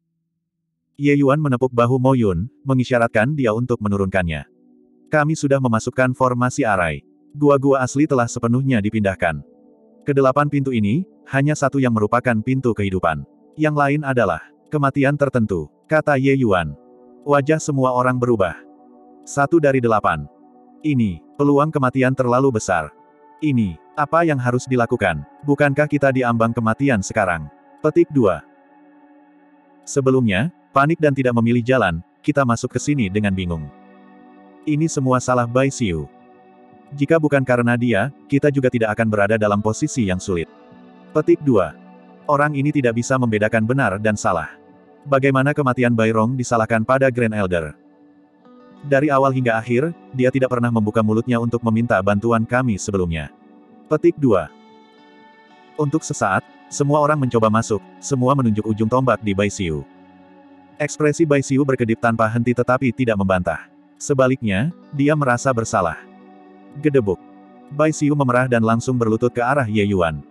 Ye Yuan menepuk bahu Mo Yun, mengisyaratkan dia untuk menurunkannya. Kami sudah memasukkan formasi arai. Gua-gua asli telah sepenuhnya dipindahkan. Kedelapan pintu ini, hanya satu yang merupakan pintu kehidupan. Yang lain adalah kematian tertentu, kata Ye Yuan. Wajah semua orang berubah. Satu dari delapan. Ini, peluang kematian terlalu besar. Ini, apa yang harus dilakukan? Bukankah kita di ambang kematian sekarang? Petik dua. Sebelumnya, panik dan tidak memilih jalan, kita masuk ke sini dengan bingung. Ini semua salah Bai Xiu. Jika bukan karena dia, kita juga tidak akan berada dalam posisi yang sulit. Petik dua. Orang ini tidak bisa membedakan benar dan salah. Bagaimana kematian Bai Rong disalahkan pada Grand Elder? Dari awal hingga akhir, dia tidak pernah membuka mulutnya untuk meminta bantuan kami sebelumnya. Petik dua. Untuk sesaat, semua orang mencoba masuk, semua menunjuk ujung tombak di Bai Xiu. Ekspresi Bai Xiu berkedip tanpa henti tetapi tidak membantah. Sebaliknya, dia merasa bersalah. Gedebuk. Bai Xiu memerah dan langsung berlutut ke arah Ye Yuan.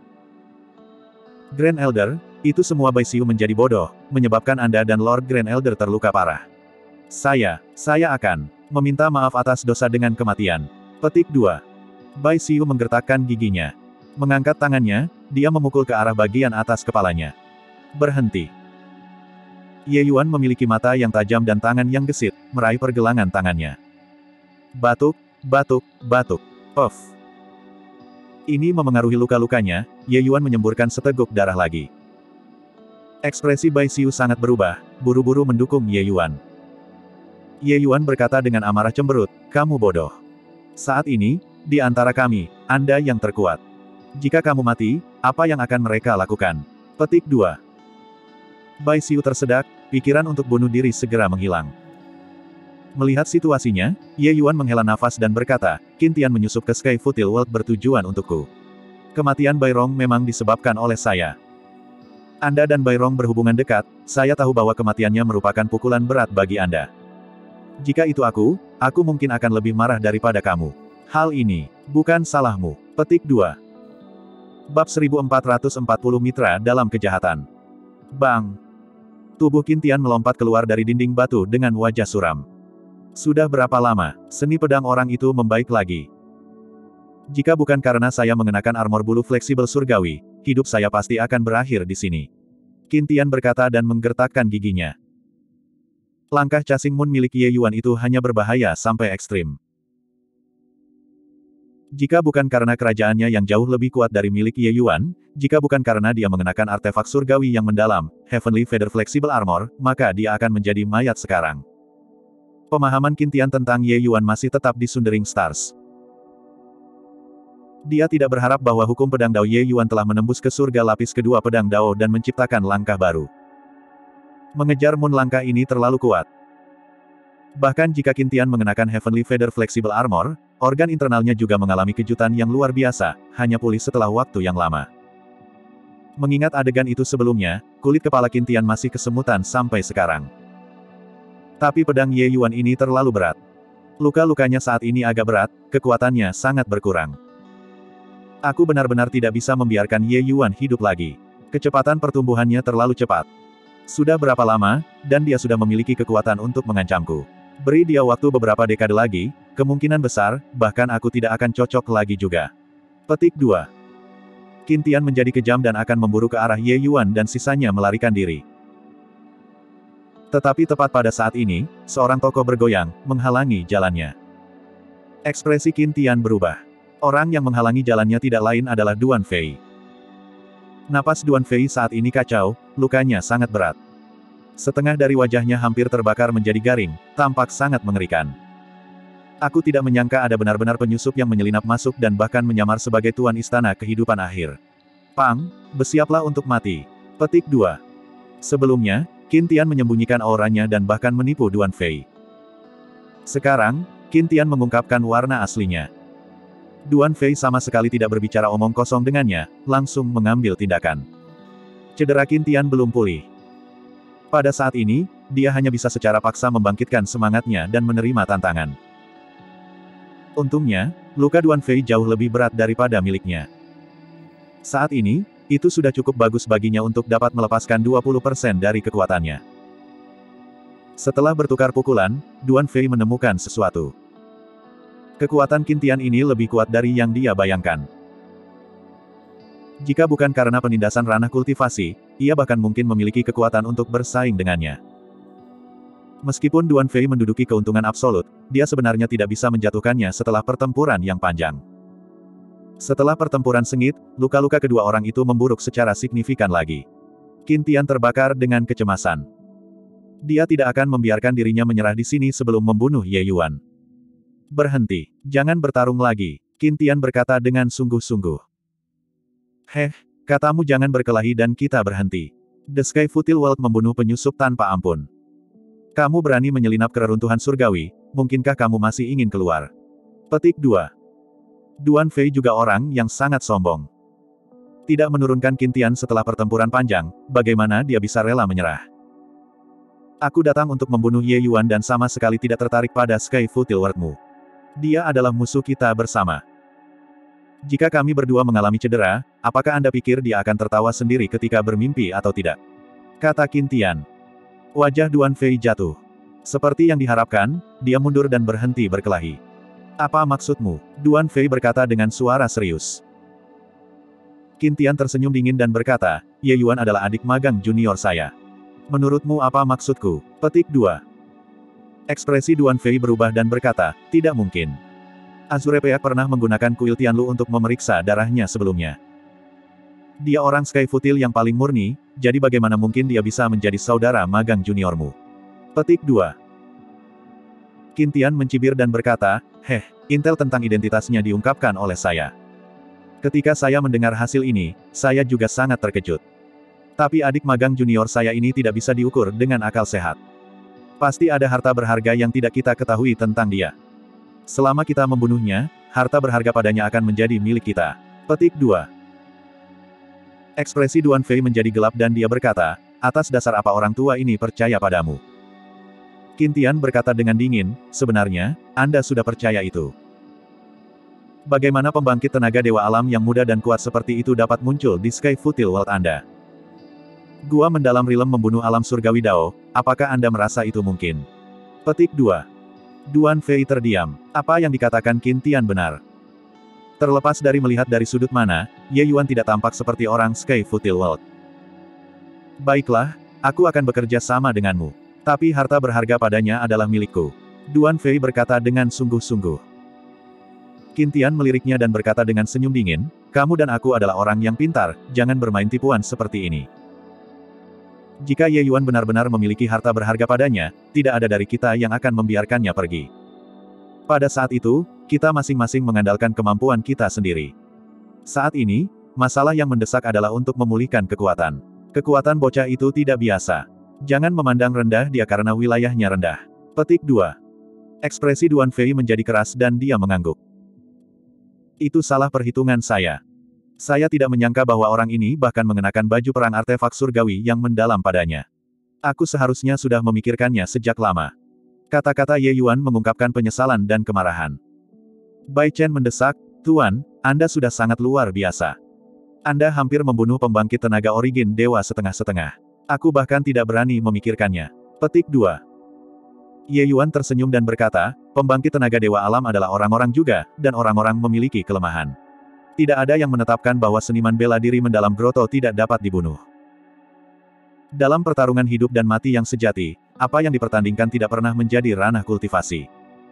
Grand Elder, itu semua Bai Xiu menjadi bodoh, menyebabkan Anda dan Lord Grand Elder terluka parah. Saya, saya akan meminta maaf atas dosa dengan kematian. Petik dua. Bai Xiu menggertakkan giginya. Mengangkat tangannya, dia memukul ke arah bagian atas kepalanya. Berhenti. Ye Yuan memiliki mata yang tajam dan tangan yang gesit, meraih pergelangan tangannya. Batuk, batuk, batuk. Puff. Ini memengaruhi luka-lukanya, Ye Yuan menyemburkan seteguk darah lagi. Ekspresi Bai Xiu sangat berubah, buru-buru mendukung Ye Yuan. Ye Yuan berkata dengan amarah cemberut, kamu bodoh. Saat ini, di antara kami, Anda yang terkuat. Jika kamu mati, apa yang akan mereka lakukan? Petik dua. Bai Xiu tersedak, pikiran untuk bunuh diri segera menghilang. Melihat situasinya, Ye Yuan menghela nafas dan berkata, Qin Tian menyusup ke Sky Futil World bertujuan untukku. Kematian Bai Rong memang disebabkan oleh saya. Anda dan Bai Rong berhubungan dekat, saya tahu bahwa kematiannya merupakan pukulan berat bagi Anda. Jika itu aku, aku mungkin akan lebih marah daripada kamu. Hal ini, bukan salahmu. Petik dua. Bab seribu empat ratus empat puluh Mitra dalam Kejahatan. Bang! Tubuh Qin Tian melompat keluar dari dinding batu dengan wajah suram. Sudah berapa lama, seni pedang orang itu membaik lagi? Jika bukan karena saya mengenakan armor bulu fleksibel surgawi, hidup saya pasti akan berakhir di sini. Qin Tian berkata dan menggertakkan giginya. Langkah Casing Moon milik Ye Yuan itu hanya berbahaya sampai ekstrim. Jika bukan karena kerajaannya yang jauh lebih kuat dari milik Ye Yuan, jika bukan karena dia mengenakan artefak surgawi yang mendalam, Heavenly Feather Flexible Armor, maka dia akan menjadi mayat sekarang. Pemahaman Qin Tian tentang Ye Yuan masih tetap di Sundering Stars. Dia tidak berharap bahwa hukum pedang Dao Ye Yuan telah menembus ke surga lapis kedua pedang Dao dan menciptakan langkah baru. Mengejar Moon langkah ini terlalu kuat. Bahkan jika Qin Tian mengenakan Heavenly Feather Flexible Armor, organ internalnya juga mengalami kejutan yang luar biasa, hanya pulih setelah waktu yang lama. Mengingat adegan itu sebelumnya, kulit kepala Qin Tian masih kesemutan sampai sekarang. Tapi pedang Ye Yuan ini terlalu berat. Luka-lukanya saat ini agak berat, kekuatannya sangat berkurang. Aku benar-benar tidak bisa membiarkan Ye Yuan hidup lagi. Kecepatan pertumbuhannya terlalu cepat. Sudah berapa lama, dan dia sudah memiliki kekuatan untuk mengancamku. Beri dia waktu beberapa dekade lagi, kemungkinan besar, bahkan aku tidak akan cocok lagi juga. Petik dua. Qin Tian menjadi kejam dan akan memburu ke arah Ye Yuan dan sisanya melarikan diri. Tetapi tepat pada saat ini, seorang tokoh bergoyang, menghalangi jalannya. Ekspresi Qin Tian berubah. Orang yang menghalangi jalannya tidak lain adalah Duan Fei. Napas Duan Fei saat ini kacau, lukanya sangat berat. Setengah dari wajahnya hampir terbakar menjadi garing, tampak sangat mengerikan. Aku tidak menyangka ada benar-benar penyusup yang menyelinap masuk dan bahkan menyamar sebagai tuan istana kehidupan akhir. Pang, bersiaplah untuk mati. Petik dua. Sebelumnya, Qin Tian menyembunyikan auranya dan bahkan menipu Duan Fei. Sekarang, Qin Tian mengungkapkan warna aslinya. Duan Fei sama sekali tidak berbicara omong kosong dengannya, langsung mengambil tindakan. Cedera Qin Tian belum pulih. Pada saat ini, dia hanya bisa secara paksa membangkitkan semangatnya dan menerima tantangan. Untungnya, luka Duan Fei jauh lebih berat daripada miliknya. Saat ini, itu sudah cukup bagus baginya untuk dapat melepaskan dua puluh persen dari kekuatannya. Setelah bertukar pukulan, Duan Fei menemukan sesuatu. Kekuatan Qin Tian ini lebih kuat dari yang dia bayangkan. Jika bukan karena penindasan ranah kultivasi, ia bahkan mungkin memiliki kekuatan untuk bersaing dengannya. Meskipun Duan Fei menduduki keuntungan absolut, dia sebenarnya tidak bisa menjatuhkannya setelah pertempuran yang panjang. Setelah pertempuran sengit, luka-luka kedua orang itu memburuk secara signifikan lagi. Qin Tian terbakar dengan kecemasan. Dia tidak akan membiarkan dirinya menyerah di sini sebelum membunuh Ye Yuan. Berhenti, jangan bertarung lagi, Qin Tian berkata dengan sungguh-sungguh. Heh, katamu jangan berkelahi dan kita berhenti. The Sky Futil World membunuh penyusup tanpa ampun. Kamu berani menyelinap ke reruntuhan surgawi, mungkinkah kamu masih ingin keluar? Petik dua. Duan Fei juga orang yang sangat sombong. Tidak menurunkan Qin Tian setelah pertempuran panjang, bagaimana dia bisa rela menyerah? Aku datang untuk membunuh Ye Yuan dan sama sekali tidak tertarik pada Sky Futil World-mu. Dia adalah musuh kita bersama. Jika kami berdua mengalami cedera, apakah Anda pikir dia akan tertawa sendiri ketika bermimpi atau tidak? Kata Qin Tian. Wajah Duan Fei jatuh. Seperti yang diharapkan, dia mundur dan berhenti berkelahi. Apa maksudmu? Duan Fei berkata dengan suara serius. Qin Tian tersenyum dingin dan berkata, Ye Yuan adalah adik magang junior saya. Menurutmu apa maksudku? Petik dua. Ekspresi Duan Fei berubah dan berkata, tidak mungkin. Azure Peak pernah menggunakan kuil Tianlu untuk memeriksa darahnya sebelumnya. Dia orang Sky Futil yang paling murni, jadi bagaimana mungkin dia bisa menjadi saudara magang juniormu? Petik dua. Qin Tian mencibir dan berkata, heh, intel tentang identitasnya diungkapkan oleh saya. Ketika saya mendengar hasil ini, saya juga sangat terkejut. Tapi adik magang junior saya ini tidak bisa diukur dengan akal sehat. Pasti ada harta berharga yang tidak kita ketahui tentang dia. Selama kita membunuhnya, harta berharga padanya akan menjadi milik kita. Petik dua. Ekspresi Duan Fei menjadi gelap dan dia berkata, atas dasar apa orang tua ini percaya padamu? Qin Tian berkata dengan dingin, sebenarnya, Anda sudah percaya itu. Bagaimana pembangkit tenaga dewa alam yang muda dan kuat seperti itu dapat muncul di Sky Futil World Anda? Gua mendalam rilem membunuh alam surgawi Dao, apakah Anda merasa itu mungkin? Petik dua. Duan Fei terdiam. Apa yang dikatakan Qin Tian benar? Terlepas dari melihat dari sudut mana, Ye Yuan tidak tampak seperti orang Sky Futil World. Baiklah, aku akan bekerja sama denganmu. Tapi harta berharga padanya adalah milikku. Duan Fei berkata dengan sungguh-sungguh. Qin Tian meliriknya dan berkata dengan senyum dingin, kamu dan aku adalah orang yang pintar, jangan bermain tipuan seperti ini. Jika Ye Yuan benar-benar memiliki harta berharga padanya, tidak ada dari kita yang akan membiarkannya pergi. Pada saat itu, kita masing-masing mengandalkan kemampuan kita sendiri. Saat ini, masalah yang mendesak adalah untuk memulihkan kekuatan. Kekuatan bocah itu tidak biasa. Jangan memandang rendah dia karena wilayahnya rendah. Petik dua. Ekspresi Duan Fei menjadi keras dan dia mengangguk. Itu salah perhitungan saya. Saya tidak menyangka bahwa orang ini bahkan mengenakan baju perang artefak surgawi yang mendalam padanya. Aku seharusnya sudah memikirkannya sejak lama. Kata-kata Ye Yuan mengungkapkan penyesalan dan kemarahan. Bai Chen mendesak, Tuan, Anda sudah sangat luar biasa. Anda hampir membunuh pembangkit tenaga origin dewa setengah-setengah. Aku bahkan tidak berani memikirkannya. Petik dua. Ye Yuan tersenyum dan berkata, pembangkit tenaga dewa alam adalah orang-orang juga, dan orang-orang memiliki kelemahan. Tidak ada yang menetapkan bahwa seniman bela diri mendalam groto tidak dapat dibunuh. Dalam pertarungan hidup dan mati yang sejati, apa yang dipertandingkan tidak pernah menjadi ranah kultivasi.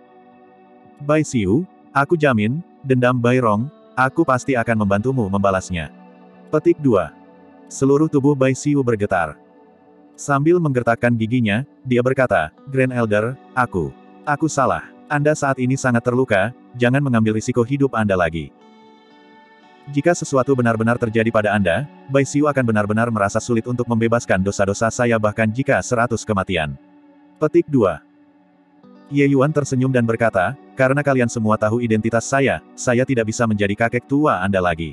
Bai Xiu, aku jamin, dendam Bai Rong, aku pasti akan membantumu membalasnya. Petik dua. Seluruh tubuh Bai Xiu bergetar. Sambil menggertakkan giginya, dia berkata, Grand Elder, aku. Aku salah. Anda saat ini sangat terluka, jangan mengambil risiko hidup Anda lagi. Jika sesuatu benar-benar terjadi pada Anda, Bai Xiu akan benar-benar merasa sulit untuk membebaskan dosa-dosa saya bahkan jika seratus kematian. Petik dua. Ye Yuan tersenyum dan berkata, karena kalian semua tahu identitas saya, saya tidak bisa menjadi kakek tua Anda lagi.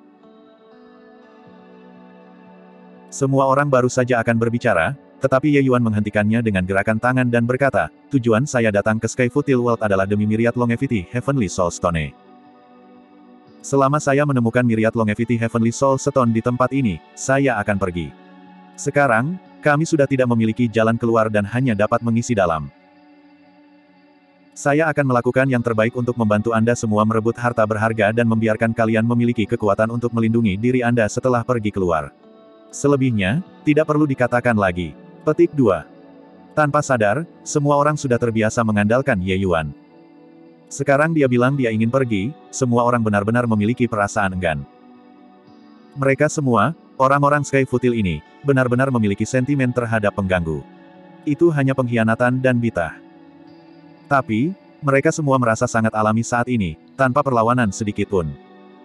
Semua orang baru saja akan berbicara, tetapi Ye Yuan menghentikannya dengan gerakan tangan dan berkata, tujuan saya datang ke Sky Futil World adalah demi Myriad Longevity Heavenly Soul Stone. Selama saya menemukan Myriad Longevity Heavenly Soul Stone di tempat ini, saya akan pergi. Sekarang, kami sudah tidak memiliki jalan keluar dan hanya dapat mengisi dalam. Saya akan melakukan yang terbaik untuk membantu Anda semua merebut harta berharga dan membiarkan kalian memiliki kekuatan untuk melindungi diri Anda setelah pergi keluar. Selebihnya, tidak perlu dikatakan lagi. Petik dua. Tanpa sadar, semua orang sudah terbiasa mengandalkan Ye Yuan. Sekarang dia bilang dia ingin pergi, semua orang benar-benar memiliki perasaan enggan. Mereka semua, orang-orang Sky Futil ini, benar-benar memiliki sentimen terhadap pengganggu. Itu hanya pengkhianatan dan bitah. Tapi, mereka semua merasa sangat alami saat ini, tanpa perlawanan sedikitpun.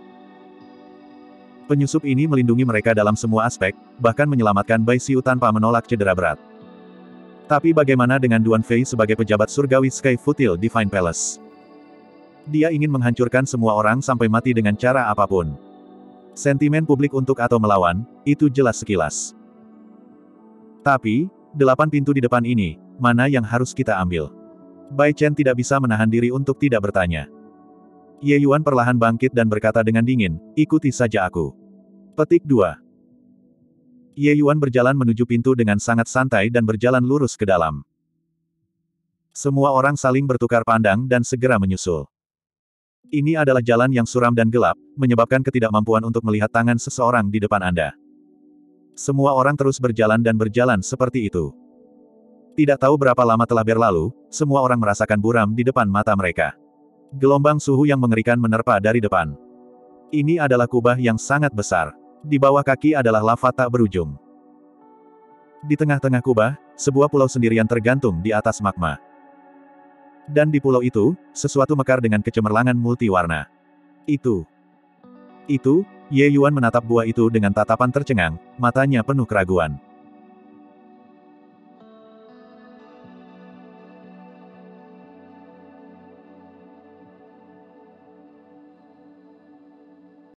Penyusup ini melindungi mereka dalam semua aspek, bahkan menyelamatkan Bai Xiu tanpa menolak cedera berat. Tapi bagaimana dengan Duan Fei sebagai pejabat surgawi Sky Futil Divine Palace? Dia ingin menghancurkan semua orang sampai mati dengan cara apapun. Sentimen publik untuk atau melawan, itu jelas sekilas. Tapi, delapan pintu di depan ini, mana yang harus kita ambil? Bai Chen tidak bisa menahan diri untuk tidak bertanya. Ye Yuan perlahan bangkit dan berkata dengan dingin, ikuti saja aku. Petik dua. Ye Yuan berjalan menuju pintu dengan sangat santai dan berjalan lurus ke dalam. Semua orang saling bertukar pandang dan segera menyusul. Ini adalah jalan yang suram dan gelap, menyebabkan ketidakmampuan untuk melihat tangan seseorang di depan Anda. Semua orang terus berjalan dan berjalan seperti itu. Tidak tahu berapa lama telah berlalu, semua orang merasakan buram di depan mata mereka. Gelombang suhu yang mengerikan menerpa dari depan. Ini adalah kubah yang sangat besar. Di bawah kaki adalah lava tak berujung. Di tengah-tengah kubah, sebuah pulau sendirian tergantung di atas magma. Dan di pulau itu, sesuatu mekar dengan kecemerlangan multiwarna. Itu. Itu, Ye Yuan menatap buah itu dengan tatapan tercengang, matanya penuh keraguan.